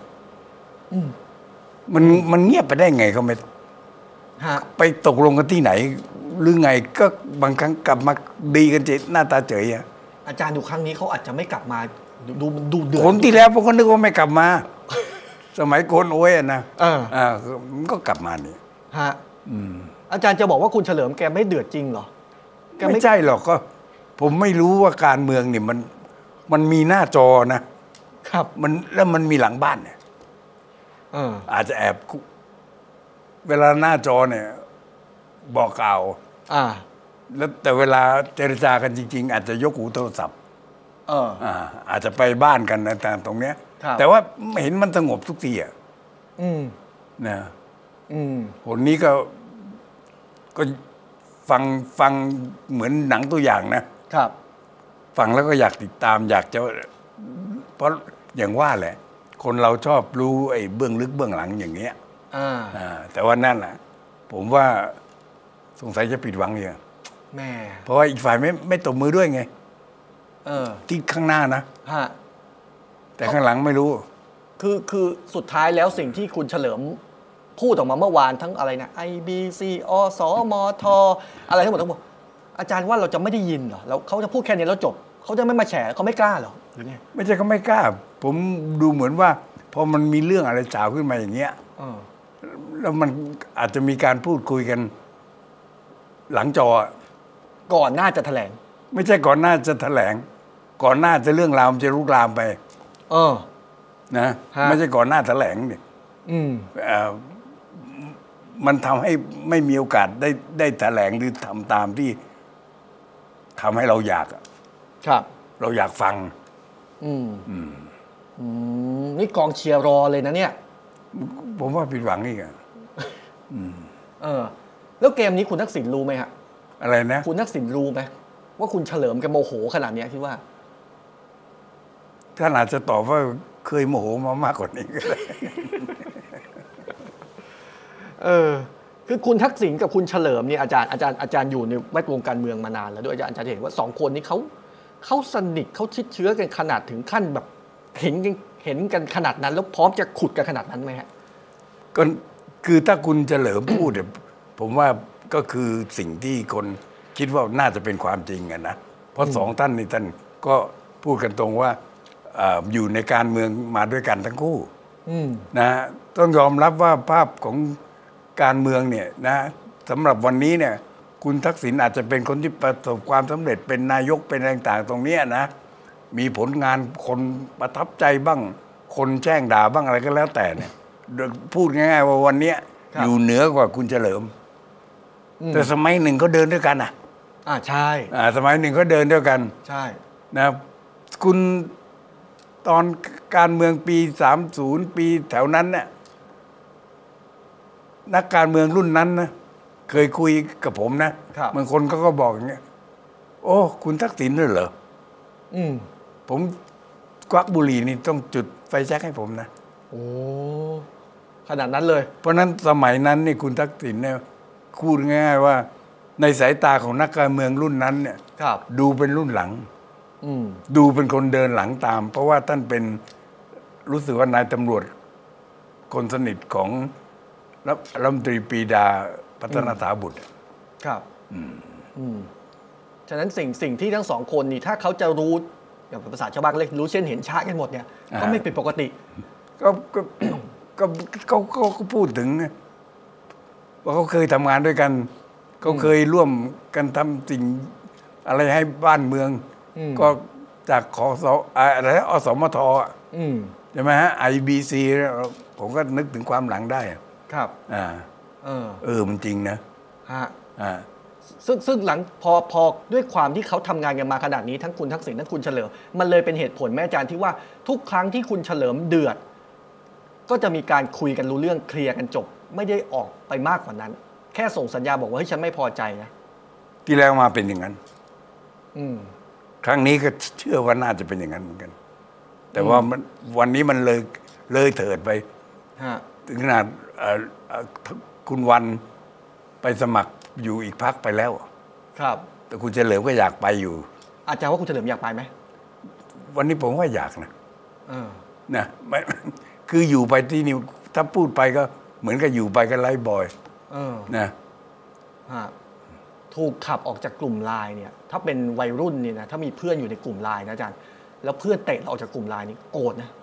มันมันเงียบไปได้ไงเขาไม่ไปตกลงกันที่ไหนหรือไงก็บางครั้งกลับมาดีกันเจหน้าตาเฉยอะอาจารย์ดูครั้งนี้เขาอาจจะไม่กลับมาดูดูเดือดคนที่แล้วพวกเขานึกว่าไม่กลับมาสมัยโกนโอ้ยนะอ่ามันก็กลับมานี่ฮะอาจารย์จะบอกว่าคุณเฉลิมแกไม่เดือดจริงเหรอไม่ใช่หรอกก็ผมไม่รู้ว่าการเมืองนี่มันมันมีหน้าจอนะครับมันแล้วมันมีหลังบ้านเนี่ยอาจจะแอบเวลาหน้าจอเนี่ยบอกกล่าวอ่าแล้วแต่เวลาเจรจากันจริง ๆ อาจจะยกหูโทรศัพท์เอออ่าอาจจะไปบ้านกันนะแต่ตรงเนี้ยครับแต่ว่าเห็นมันสงบทุกทีอ่ะอืมนะอืมผลนี้ก็ก็ฟังฟังเหมือนหนังตัวอย่างนะครับ ฟังแล้วก็อยากติดตาม อยากจะ เพราะอย่างว่าแหละ คนเราชอบรู้ไอ้เบื้องลึกเบื้องหลังอย่างเงี้ยอ่าอ่าแต่ว่านั่นแหละผมว่าสงสัยจะผิดหวังเนี่ยแม่เพราะว่าอีกฝ่ายไม่ไม่ตบมือด้วยไงเออที่ข้างหน้านะฮะแต่ข้างหลังไม่รู้คือคือสุดท้ายแล้วสิ่งที่คุณเฉลิมพูดออกมาเมื่อวานทั้งอะไรนะ ไอ บี ซี อ ส ม ท อะไรทั้งหมดทั้งหมดอาจารย์ว่าเราจะไม่ได้ยินเหรอแล้วเขาจะพูดแค่นี้แล้วจบเขาจะไม่มาแฉเขาไม่กล้าเหรอหรือไงไม่ใช่เขาไม่กล้า ผมดูเหมือนว่าพอมันมีเรื่องอะไรฉาวขึ้นมาอย่างเงี้ยเออแล้วมันอาจจะมีการพูดคุยกัน หลังจอก่อนหน้าจะแถลงไม่ใช่ก่อนหน้าจะแถลง ก่อนหน้าจะเรื่องราวมันจะลุกลามไปเออนะฮะไม่ใช่ก่อนหน้าแถลงเนี่ยอืมเอ่อมันทำให้ไม่มีโอกาสได้ได้แถลงหรือทำตามที่ทำให้เราอยากอะครับเราอยากฟังอืมอืมอืมนี่กองเชียร์รอเลยนะเนี่ยผมว่าผิดหวังอีกอะเออ แล้วเกมนี้คุณทักษิณรู้ไหมฮะอะไรนะคุณทักษิณรู้ไหมว่าคุณเฉลิมแกโมโหขนาดเนี้ยคิดว่าท่านอาจจะตอบว่าเคยโมโหมามากกว่านี้ก็ได้เออ คือคุณทักษิณกับคุณเฉลิมเนี่ยอาจารย์อาจารย์อาจารย์อยู่ในแวดวงการเมืองมานานแล้วด้วยอาจารย์อาจารย์เห็นว่าสองคนนี้เขาเขาสนิทเขาชิดเชื้อกันขนาดถึงขั้นแบบเห็นกันเห็นกันขนาดนั้น แล้วพร้อมจะขุดกันขนาดนั้นไหมฮะก็คือถ้าคุณเฉลิมพูดเนี่ยผมว่าก็คือสิ่งที่คนคิดว่าน่าจะเป็นความจริงอะนะเพราะสองท่านนี่ท่านก็พูดกันตรงว่าเอ่ออยู่ในการเมืองมาด้วยกันทั้งคู่อืมนะต้องยอมรับว่าภาพของการเมืองเนี่ยนะสำหรับวันนี้เนี่ยคุณทักษิณอาจจะเป็นคนที่ประสบความสำเร็จเป็นนายกเป็นอะไรต่างๆตรงเนี้ยนะมีผลงานคนประทับใจบ้าง คนแจ้งด่าบ้างอะไรก็แล้วแต่เนี่ยพูดง่ายๆว่าวันเนี้ยอยู่เหนือกว่าคุณเฉลิมแต่สมัยหนึ่งเขาเดินด้วยกันอ่ะอ่าใช่อ่าสมัยหนึ่งเขาเดินด้วยกันใช่นะคุณตอนการเมืองปีสามสิบปีแถวนั้นเนี่ยนักการเมืองรุ่นนั้นนะเคยคุยกับผมนะบางคนเขาก็บอกอย่างเงี้ยโอ้คุณทักษิณด้วยเหรออืมผมควักบุหรี่นี่ต้องจุดไฟแช็กให้ผมนะโอ้ขนาดนั้นเลยเพราะนั้นสมัยนั้นนี่คุณทักษิณเนี่ยพูดง่ายๆว่า ในสายตาของนักการเมืองรุ่นนั้นเนี่ยครับดูเป็นรุ่นหลังอืมดูเป็นคนเดินหลังตาม เพราะว่าท่านเป็นรู้สึกว่านายตำรวจคนสนิทของรัฐรัฐมนตรีปรีดาพัฒนาถาบุตรครับ อืม อืม ฉะนั้นสิ่งสิ่งที่ทั้งสองคนนี่ถ้าเขาจะรู้อย่างภาษาชาวบ้านเรียกรู้เช่นเห็นชากันหมดเนี่ยก็ไม่เป็นปกติก็ก็ก็เขาเขาก็พูดถึงว่าเขาเคยทำงานด้วยกันเขาเคยร่วมกันทำสิ่งอะไรให้บ้านเมือง ก็จากขอสอะไรอสมทใช่ไหมฮะไอบีซีผมก็นึกถึงความหลังได้ครับอ่าเออเออมันจริงนะฮะอ่าซึ่งซึ่งหลังพอพอด้วยความที่เขาทำงานกันมาขนาดนี้ทั้งคุณทักษิณทั้งคุณเฉลิมมันเลยเป็นเหตุผลแม่อาจารย์ที่ว่าทุกครั้งที่คุณเฉลิมเดือด ก็จะมีการคุยกันรู้เรื่องเคลียร์กันจบ ไม่ได้ออกไปมากกว่านั้น แค่ส่งสัญญาบอกว่าเฮ้ยฉันไม่พอใจนะที่แล้วมาเป็นอย่างนั้นอืมครั้งนี้ก็เชื่อว่าน่าจะเป็นอย่างนั้นเหมือนกัน แต่ว่ามันวันนี้มันเลยเลยเถิดไปฮะถึงขนาดเอ่อเอ่อคุณวันไปสมัครอยู่อีกพักไปแล้วครับแต่คุณเฉลิมก็อยากไปอยู่อาจารย์ว่าคุณเฉลิมอยากไปไหมวันนี้ผมว่าอยากนะเออนะไม่ คืออยู่ไปที่นี่ถ้าพูดไปก็เหมือนกับอยู่ไปกันไล่บอยเออนะฮะถูกขับออกจากกลุ่มไลน์เนี่ย ถ้าเป็นวัยรุ่นเนี่ยนะถ้ามีเพื่อนอยู่ในกลุ่มไลน์นะอาจารย์แล้วเพื่อนเตะเราออกจากกลุ่มไลน์นี่โกรธนะ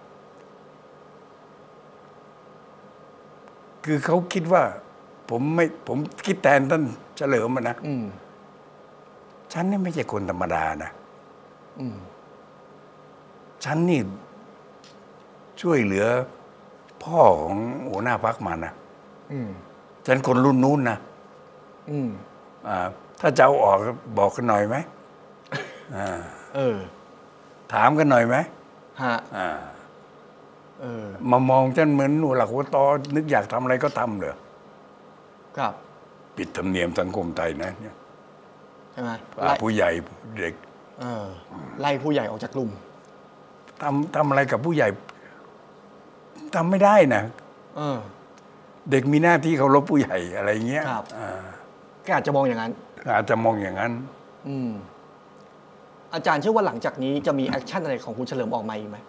คือเขาคิดว่า ผมไม่ผมคิดแทนท่านเฉลิมอะนะอืมฉันนี่ไม่ใช่คนธรรมดานะอืมฉันนี่ช่วยเหลือพ่อของหัวหน้าพรรคมานะอืมฉฉันคนรุ่นนู้นนะอืมอ่าถ้าจะเอาออกบอกกันหน่อยไหมอ่าเออถามกันหน่อยไหมฮะอ่าเออมามองฉันเหมือนหนูหลักหัวตอนึกอยากทำอะไรก็ทำเหรอครับปิดธรรมเนียมสังคมไทยนะเนี่ยใช่ไหมผู้ใหญ่เด็กเออไล่ผู้ใหญ่ออกจากกลุ่มทำทำอะไรกับผู้ใหญ่ทำไม่ได้นะเออเด็กมีหน้าที่เคารพผู้ใหญ่อะไรเงี้ยครับก็อาจจะมองอย่างนั้นอาจจะมองอย่างนั้นอืมอาจารย์เชื่อว่าหลังจากนี้จะมีแอคชั่นอะไรของคุณเฉลิมออกมาอีกไหม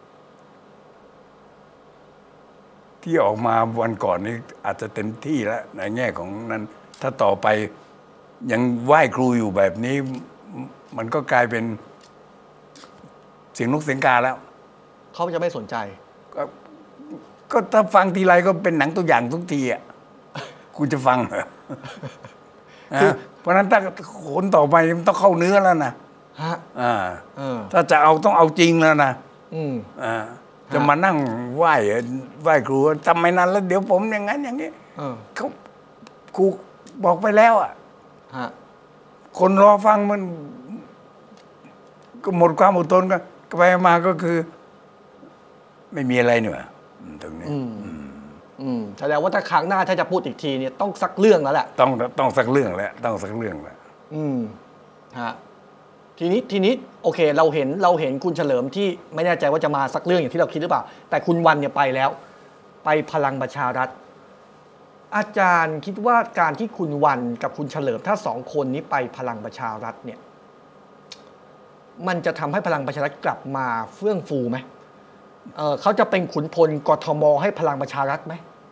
ที่ออกมาวันก่อนนี้อาจจะเต็มที่แล้วในแง่ของนั้นถ้าต่อไปยังไหว้ครูอยู่แบบนี้ มันก็กลายเป็นเสียงนกเสียงกาแล้วเขาจะไม่สนใจก็ก็ถ้าฟังทีไรก็เป็นหนังตัวอย่างทุกทีอ่ะคุณจะฟังเหรอเพราะนั้นถ้าคนต่อไปมันต้องเข้าเนื้อแล้วนะฮะอ่าถ้าจะเอาต้องเอาจริงแล้วนะอืมอ่าจะมานั่งไหว้ไหว้ครูทำไมนั้นแล้วเดี๋ยวผมอย่างนั้นอย่างนี้เขาครูบอกไปแล้วอ่ะคนรอฟังมันก็หมดความอดทนก็ไปมาก็คือ ไม่มีอะไรเหนือตรงนี้อืมแสดงว่าถ้าครั้งหน้าถ้าจะพูดอีกทีเนี่ยต้องสักเรื่องแล้วแหละต้องต้องสักเรื่องแล้วต้องสักเรื่องแล้วอืมฮะทีนี้ทีนี้โอเคเราเห็นเราเห็นคุณเฉลิมที่ไม่แน่ใจว่าจะมาสักเรื่องอย่างที่เราคิดหรือเปล่าแต่คุณวันเนี่ยไปแล้วไปพลังประชารัฐอาจารย์คิดว่าการที่คุณวันกับคุณเฉลิมถ้าสองคนนี้ไปพลังประชารัฐเนี่ยมันจะทำให้พลังประชารัฐกลับมาเฟื่องฟูไหมเออเขาจะเป็นขุนพลกทมให้พลังประชารัฐไหม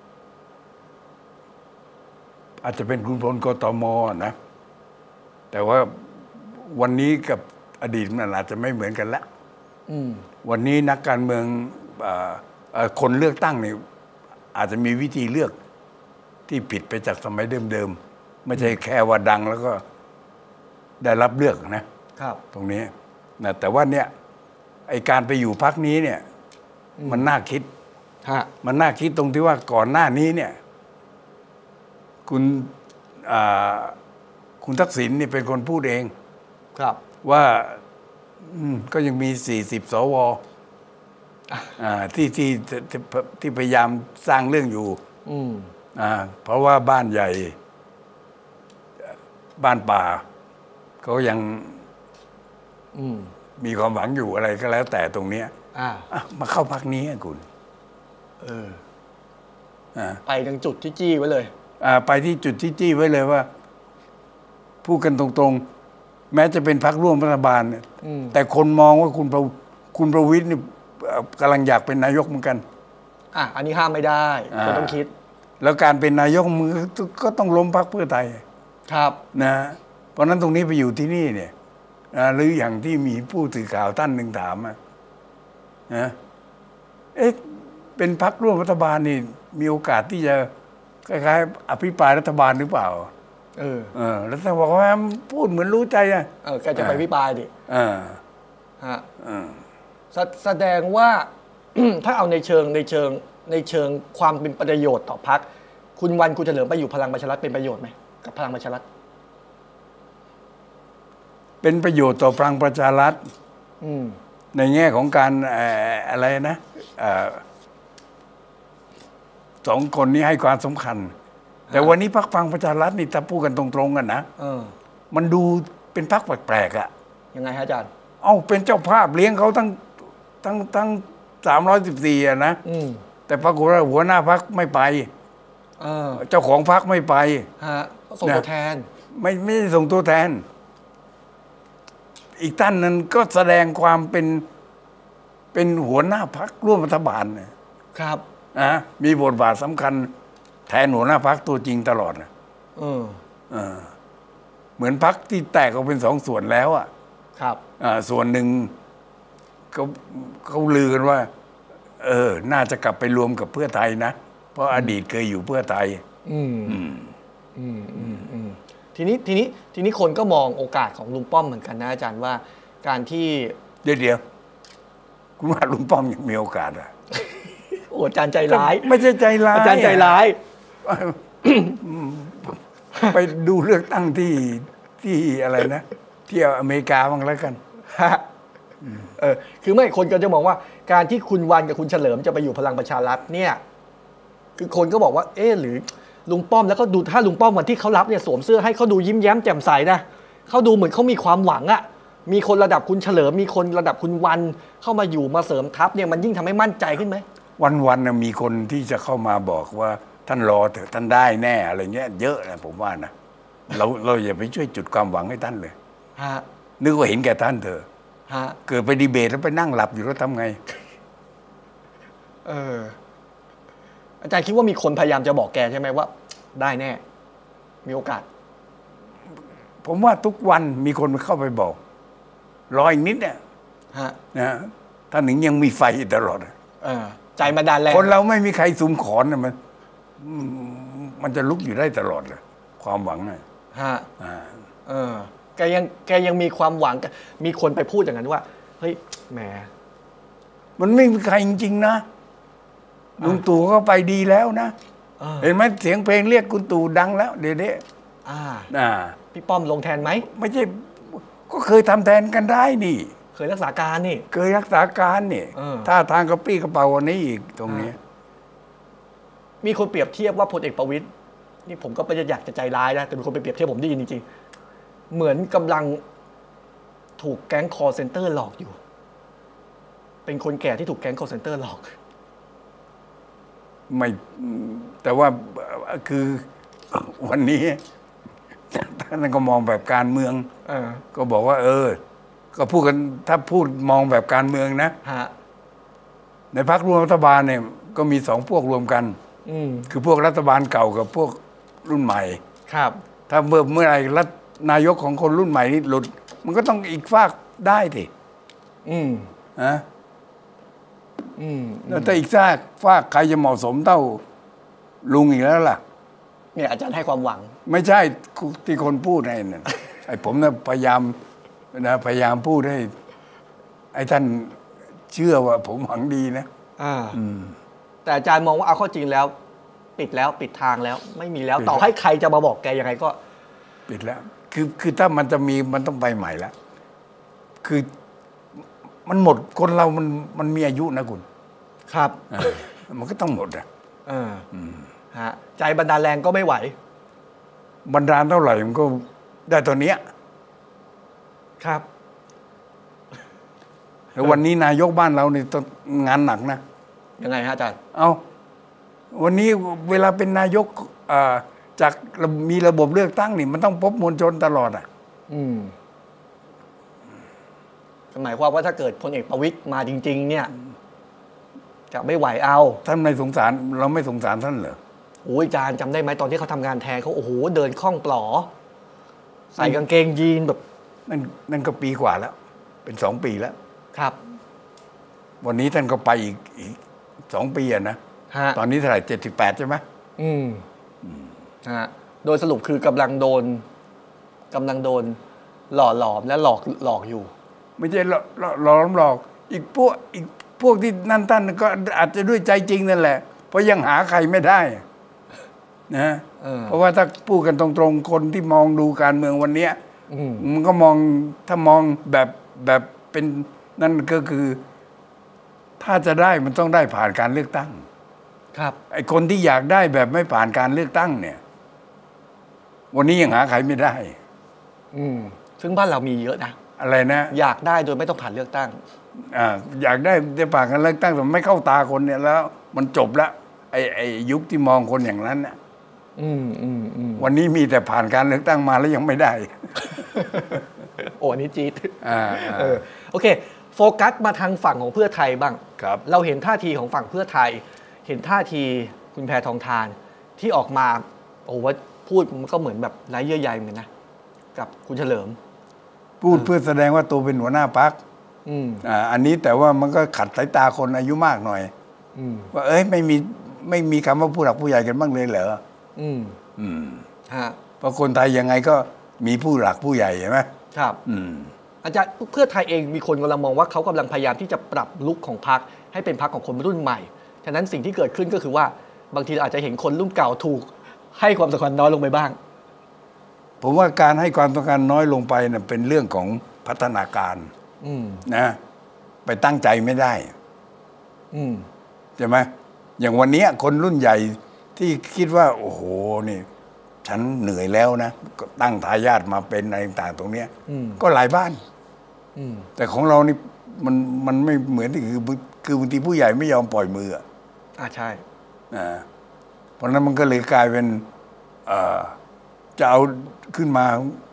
อาจจะเป็นขุนพลกทมนะแต่ว่าวันนี้กับอดีตมันอาจจะไม่เหมือนกันละวันนี้นักการเมืองคนเลือกตั้งนี่อาจจะมีวิธีเลือกที่ผิดไปจากสมัยเดิมๆไม่ใช่แค่ว่าดังแล้วก็ได้รับเลือกนะครับตรงนี้นะแต่ว่าเนี่ยไอการไปอยู่พรรคนี้เนี่ยมันน่าคิดมันน่าคิดตรงที่ว่าก่อนหน้านี้เนี่ยคุณคุณทักษิณนี่เป็นคนพูดเองครับว่าก็ยังมีสี่สิบสวที่ที่ที่พยายามสร้างเรื่องอยู่เพราะว่าบ้านใหญ่บ้านป่าเขายังมีความหวังอยู่อะไรก็แล้วแต่ตรงนี้มาเข้าพรรคนี้คุณเออไปตรงจุดที่จี้ไว้เลยไปที่จุดที่จี้ไว้เลยว่าพูดกันตรงๆแม้จะเป็นพรรคร่วมรัฐบาลแต่คนมองว่าคุณประคุณประวิตรนี่กำลังอยากเป็นนายกเหมือนกันอ่ะอันนี้ห้ามไม่ได้ก็ต้องคิดแล้วการเป็นนายกมือก็ต้องล้มพรรคเพื่อไทยครับนะเพราะนั้นตรงนี้ไปอยู่ที่นี่เนี่ยหรืออย่างที่มีผู้สื่อข่าวท่านหนึ่งถามนะเอ๊ะเป็นพรรคร่วมรัฐบาลนี่มีโอกาสที่จะคล้ายๆอภิปรายรัฐบาลหรือเปล่าเออเออแล้วถ้าบอกว่าพูดเหมือนรู้ใจอ่ะเออแกจะไปอภิปรายดิอ่าฮะแสดงว่า ถ้าเอาในเชิงในเชิงในเชิงความเป็นประโยชน์ต่อพรรคคุณวันคุณเฉลิมไปอยู่พลังประชารัฐเป็นประโยชน์ไหมกับพลังประชารัฐเป็นประโยชน์ต่อพลังประชารัฐในแง่ของการอะไรนะสองคนนี้ให้ความสำคัญแต่วันนี้พรรคพลังประชารัฐนี่ถ้าพูดกันตรงๆกันนะมันดูเป็นพรรคแปลกๆอ่ะยังไงฮะอาจารย์เอ้าเป็นเจ้าภาพเลี้ยงเขาตั้งตั้งตั้งสามร้อยสิบสี่อ่ะนะแต่ปรากฏว่าหัวหน้าพรรคไม่ไปเจ้าของพรรคไม่ไปฮะส่งตัวแทนไม่ไม่ส่งตัวแทนอีกท่านนั้นก็แสดงความเป็นเป็นหัวหน้าพรรคร่วมรัฐบาลนะครับอ่ะมีบทบาทสำคัญแทนหัวหน้าพรรคตัวจริงตลอดนะเออเออเหมือนพรรคที่แตกออกเป็นสองส่วนแล้วอ่ะครับอ่าส่วนหนึ่งเขาเขาลือกันว่าเออน่าจะกลับไปรวมกับเพื่อไทยนะเพราะอดีตเคยอยู่เพื่อไทยอืมอืมอืมอืมอืมทีนี้ทีนี้ทีนี้คนก็มองโอกาสของลุงป้อมเหมือนกันนะอาจารย์ว่าการที่เดี๋ยวเดี๋ยวคุณว่าลุงป้อมยังมีโอกาสอ่ะโอ้อาจารย์ใจร้ายไม่ใช่ใจร้ายอาจารย์ใจร้ายไปดูเลือกตั้งที่ที่อะไรนะที่อเมริกาบ้างแล้วกันเออคือไม่คนก็จะมองว่าการที่คุณวันกับคุณเฉลิมจะไปอยู่พลังประชารัฐเนี่ยคือคนก็บอกว่าเออหรือลุงป้อมแล้วก็ดูถ้าลุงป้อมวันที่เขารับเนี่ยสวมเสื้อให้เขาดูยิ้มแย้มแจ่มใสนะเขาดูเหมือนเขามีความหวังอะมีคนระดับคุณเฉลิมมีคนระดับคุณวันเข้ามาอยู่มาเสริมทัพเนี่ยมันยิ่งทำให้มั่นใจขึ้นไหมวันๆนะมีคนที่จะเข้ามาบอกว่าท่านรอเถอะท่านได้แน่อะไรเงี้ยเยอะนะผมว่านะเราเราอย่าไปช่วยจุดความหวังให้ท่านเลยฮะนึกว่าเห็นแก่ท่านเถอะฮะเกิดไปดีเบตแล้วไปนั่งหลับอยู่แล้วทำไงเอออาจารย์คิดว่ามีคนพยายามจะบอกแกใช่ไหมว่าได้แน่มีโอกาสผมว่าทุกวันมีคนเข้าไปบอกรออีกนิดเนี่ยฮะนะท่านถึงยังมีไฟตลอดเออใจมาดันแรงคนเราไม่มีใครสุมขอนนะมันมันจะลุกอยู่ได้ตลอดเลยความหวังนะฮะเออแกยังแกยังมีความหวังมีคนไปพูดอย่างนั้นว่าเฮ้ยแหมมันไม่มีใครจริงๆนะลุงตู่ก็ไปดีแล้วนะเห็นไหมเสียงเพลงเรียกคุณตู่ดังแล้วเดี๋ยวนี้อ่าอ่าพี่ป้อมลงแทนไหมไม่ใช่ก็เคยทำแทนกันได้นี่เคยรักษาการนี่เคยรักษาการนี่ถ้าทางกระปี้กระเป๋าวันนี้อีกตรงนี้มีคนเปรียบเทียบว่าพลเอกประวิตรนี่ผมก็ไม่อยากจะใจร้ายนะแต่มีคนไปเปรียบเทียบผมได้ยินจริงๆเหมือนกำลังถูกแก๊งคอร์เซ็นเตอร์หลอกอยู่เป็นคนแก่ที่ถูกแก๊งคอร์เซ็นเตอร์หลอกไม่แต่ว่าคือวันนี้ท่านก็มองแบบการเมืองก็บอกว่าเออก็พูดกันถ้าพูดมองแบบการเมืองนะในพรรคร่วมรัฐบาลเนี่ยก็มีสองพวกรวมกันคือพวกรัฐบาลเก่ากับพวกรุ่นใหม่ครับถ้าเมื่อเมื่อไหร่รัฐนายกของคนรุ่นใหม่นี่หลุดมันก็ต้องอีกฝากได้สิอืมนะอืมแล้วถ้าอีกฝากฝากใครจะเหมาะสมเท่าลุงอีกแล้วล่ะเนี่ยอาจารย์ให้ความหวังไม่ใช่ที่คนพูดให้นั่นไอ้ผมนะพยายามนะพยายามพูดให้ไอ้ท่านเชื่อว่าผมหวังดีนะอ่าแต่อาจารย์มองว่าเอาข้อจริงแล้วปิดแล้วปิดทางแล้วไม่มีแล้วต่อให้ใครจะมาบอกแกยังไงก็ปิดแล้วคือคือถ้ามันจะมีมันต้องไปใหม่แล้วคือมันหมดคนเรามันมันมีอายุนะคุณครับมันก็ต้องหมดอ่ะเออฮะใจบันดาลแรงก็ไม่ไหวบันดาลเท่าไหร่มันก็ได้ตอนนี้ครับแล้ววันนี้นายกบ้านเราเนี่ยต้องงานหนักนะยังไงฮะอาจารย์เอาวันนี้เวลาเป็นนายกจากมีระบบเลือกตั้งนี่มันต้องพบมวลชนตลอดอ่ะอืมหมายความว่าถ้าเกิดพลเอกประวิตรมาจริงๆเนี่ยจะไม่ไหวเอาท่านไม่สงสารเราไม่สงสารท่านเหรอโอ้ยอาจารย์จำได้ไหมตอนที่เขาทำงานแทนเขาโอ้โหเดินคล่องปลอใส่กางเกงยีนแบบนั่นนั่นก็ปีกว่าแล้วเป็นสองปีแล้วครับวันนี้ท่านก็ไปอีกอีกสองปีอะนะตอนนี้เท่าไหร่เจ็ดสิบแปดใช่ไหมอืมฮะโดยสรุปคือกำลังโดนกำลังโดนหล่อหลอมและหลอกหลอกอยู่ไม่ใช่หลอกหลอกหลอกอีกพวกอีกพวกที่นั่นท่านก็อาจจะด้วยใจจริงนั่นแหละเพราะยังหาใครไม่ได้นะเพราะว่าถ้าพูดกันตรงๆคนที่มองดูการเมืองวันนี้มันก็มองถ้ามองแบบแบบเป็นนั่นก็คือถ้าจะได้มันต้องได้ผ่านการเลือกตั้งครับไอ้คนที่อยากได้แบบไม่ผ่านการเลือกตั้งเนี่ยวันนี้ยังหาใครไม่ได้อืมซึ่งบ้านเรามีเยอะนะอะไรนะอยากได้โดยไม่ต้องผ่านเลือกตั้งอ่าอยากได้จะผ่านการเลือกตั้งแต่ไม่เข้าตาคนเนี่ยแล้วมันจบแล้วไอ้ไอ้ยุคที่มองคนอย่างนั้นน่ะอืมอืมอืมวันนี้มีแต่ผ่านการเลือกตั้งมาแล้วยังไม่ได้โอ้นี่จี๊ดอ่าเออโอเคโฟกัสมาทางฝั่งของเพื่อไทยบ้างครับเราเห็นท่าทีของฝั่งเพื่อไทยเห็นท่าทีคุณแพทองธารที่ออกมาโอ้ว่าพูดมันก็เหมือนแบบไร้เยื่อใยเหมือนนะกับคุณเฉลิมพูดเพื่อแสดงว่าตัวเป็นหัวหน้าพรรคอ่าอันนี้แต่ว่ามันก็ขัดสายตาคนอายุมากหน่อยว่าเอ้ยไม่มีไม่มีคำว่าผู้หลักผู้ใหญ่กันบ้างเลยเหรออืมอืมฮะเพราะคนไทยยังไงก็มีผู้หลักผู้ใหญ่ใช่ไหมครับอืมอาจารย์เพื่อไทยเองมีคนกำลังมองว่าเขากำลังพยายามที่จะปรับลุคของพรรคให้เป็นพรรคของคนรุ่นใหม่ฉะนั้นสิ่งที่เกิดขึ้นก็คือว่าบางทีเราอาจจะเห็นคนรุ่นเก่าถูกให้ความสำคัญน้อยลงไปบ้างผมว่าการให้ความสำคัญน้อยลงไปเนี่ยเป็นเรื่องของพัฒนาการนะไปตั้งใจไม่ได้ใช่ไหมอย่างวันนี้คนรุ่นใหญ่ที่คิดว่าโอ้โหนี่ฉันเหนื่อยแล้วนะตั้งทายาทมาเป็นอะไรต่างๆตรงเนี้ยก็หลายบ้านแต่ของเรานี่มันมันไม่เหมือนที่คือคือบางทีผู้ใหญ่ไม่ยอมปล่อยมืออ่าใช่อ่าเพราะนั้นมันก็เลยกลายเป็นจะเอาขึ้นมา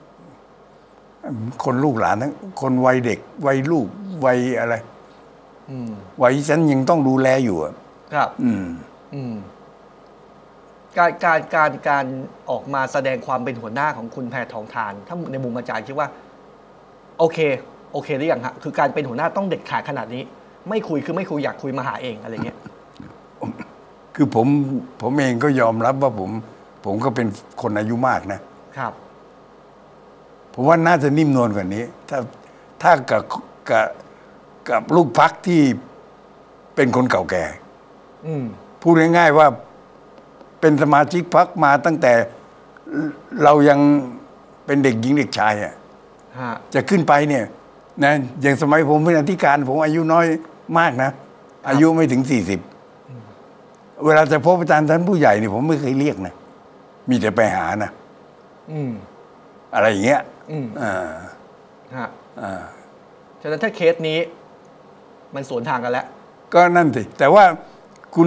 คนลูกหลานทั้งคนวัยเด็กวัยลูกวัยอะไรวัยฉันยังต้องดูแลอยู่ครับอืมอืมการการการการออกมาแสดงความเป็นหัวหน้าของคุณแพทองธารถ้าในมุมอาจารย์คิดว่าโอเคโอเคหรือยังฮะคือการเป็นหัวหน้าต้องเด็ดขาดขนาดนี้ไม่คุยคือไม่คุยอยากคุยมาหาเองอะไรเงี้ยคือผมผมเองก็ยอมรับว่าผมผมก็เป็นคนอายุมากนะครับผมว่าน่าจะนิ่มนวลกว่านี้ถ้าถ้ากับกับกับลูกพรรคที่เป็นคนเก่าแก่พูดง่ายๆว่าเป็นสมาชิกพรรคมาตั้งแต่เรายังเป็นเด็กหญิงเด็กชายอ่ะจะขึ้นไปเนี่ยนะอย่างสมัยผมเป็นอธิการผมอายุน้อยมากนะอายุไม่ถึงสี่สิบเวลาจะพบอาจารย์ท่านผู้ใหญ่เนี่ยผมไม่เคยเรียกนะมีแต่ไปหานะอะไรอย่างเงี้ยอ่าฮะอ่าฉะนั้นถ้าเคสนี้มันสวนทางกันแล้วก็นั่นสิแต่ว่าคุณ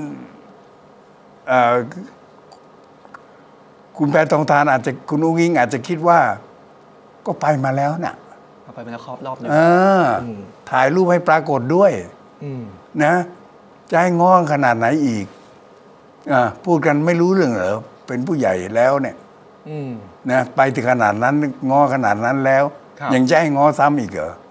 คุณแพทองธารอาจจะคุณอุ้งอิงอาจจะคิดว่าก็ไปมาแล้วน่ะไปมาแล้วครอบรอบนึงถ่ายรูปให้ปรากฏด้วยนะจะให้ง้อขนาดไหนอีกอพูดกันไม่รู้เรื่องเหรอเป็นผู้ใหญ่แล้วเนี่ยนะไปถึงขนาดนั้นง้อขนาดนั้นแล้วยังจะให้ง้อซ้ำอีกเหรอ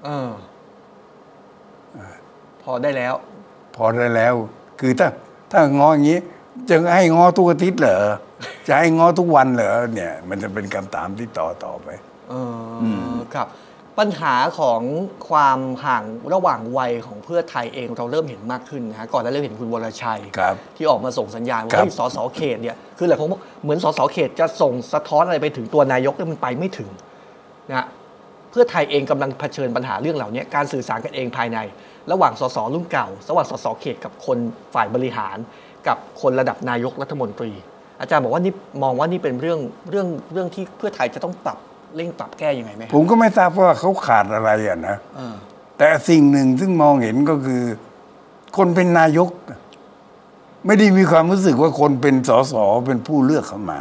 พอได้แล้วพอได้แล้วคือถ้าถ้าง้ออย่างนี้จะให้ง้อทุกอาทิตย์เหรอจะให้ง้อทุกวันเหรอเนี่ยมันจะเป็นคำถามที่ต่อต่อไปเออครับปัญหาของความห่างระหว่างวัยของเพื่อไทยเองเราเริ่มเห็นมากขึ้นนะฮะก่อนหน้าเริ่มเห็นคุณวรชัยที่ออกมาส่งสัญญาณว่าสสเขตเนี่ยคือหลายคนบอกเหมือนสสเขตจะส่งสะท้อนอะไรไปถึงตัวนายกแต่มันไปไม่ถึงนะเพื่อไทยเองกำลังเผชิญปัญหาเรื่องเหล่านี้การสื่อสารกันเองภายในระหว่างสสรุ่นเก่าระหว่างสสเขตกับคนฝ่ายบริหารกับคนระดับนายกรัฐมนตรีอาจารย์บอกว่านี่มองว่านี่เป็นเรื่องเรื่องเรื่องที่เพื่อไทยจะต้องปรับเร่งปรับแก้ยังไงไหมผมก็ไม่ทราบว่าเขาขาดอะไรอ่ะนะแต่สิ่งหนึ่งซึ่งมองเห็นก็คือคนเป็นนายกไม่ได้มีความรู้สึกว่าคนเป็นสสเป็นผู้เลือกเข้ามา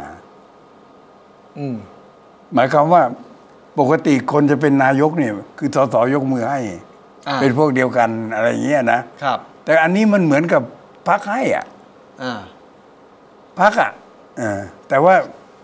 หมายความว่าปกติคนจะเป็นนายกเนี่ยคือสสยกมือให้เป็นพวกเดียวกันอะไรอย่างเงี้ยนะครับแต่อันนี้มันเหมือนกับพรรคให้อ่ะพรรคอ่ะแต่ว่า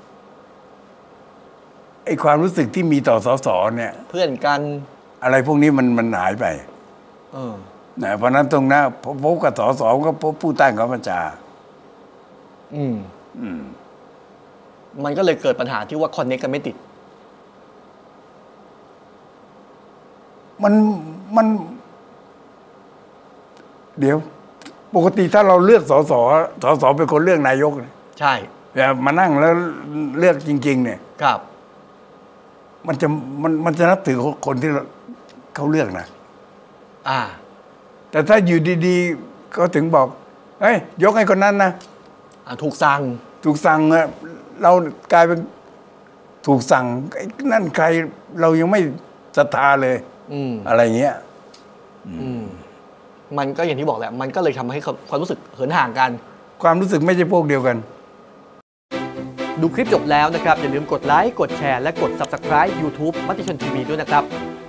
ไอ้ความรู้สึกที่มีต่อสสเนี่ยเพื่อนกันอะไรพวกนี้มันมันหายไปนะเพราะนั้นตรงนั้นพบกับสสก็พบผู้ใต้บัญชาอืมอืมมันก็เลยเกิดปัญหาที่ว่าคอนเนคกันไม่ติดมันมันเดี๋ยวปกติถ้าเราเลือกสสสสเป็นคนเลือกนายกใช่แต่มานั่งแล้วเลือกจริงๆเนี่ยครับมันจะมันมันจะนับถือคนที่เขาเลือกนะอ่าแต่ถ้าอยู่ดีๆเขาถึงบอกเฮ้ยยกให้คนนั้นนะถูกสั่งถูกสั่งเรากลายเป็นถูกสั่งนั่นใครเรายังไม่ศรัทธาเลยอะไรเงี้ยมันก็อย่างที่บอกแหละมันก็เลยทำให้ความรู้สึกเหินห่างกันความรู้สึกไม่ใช่พวกเดียวกันดูคลิปจบแล้วนะครับอย่าลืมกดไลค์กดแชร์และกด ซับสไครบ์ ยูทูบ มติชนทีวีด้วยนะครับ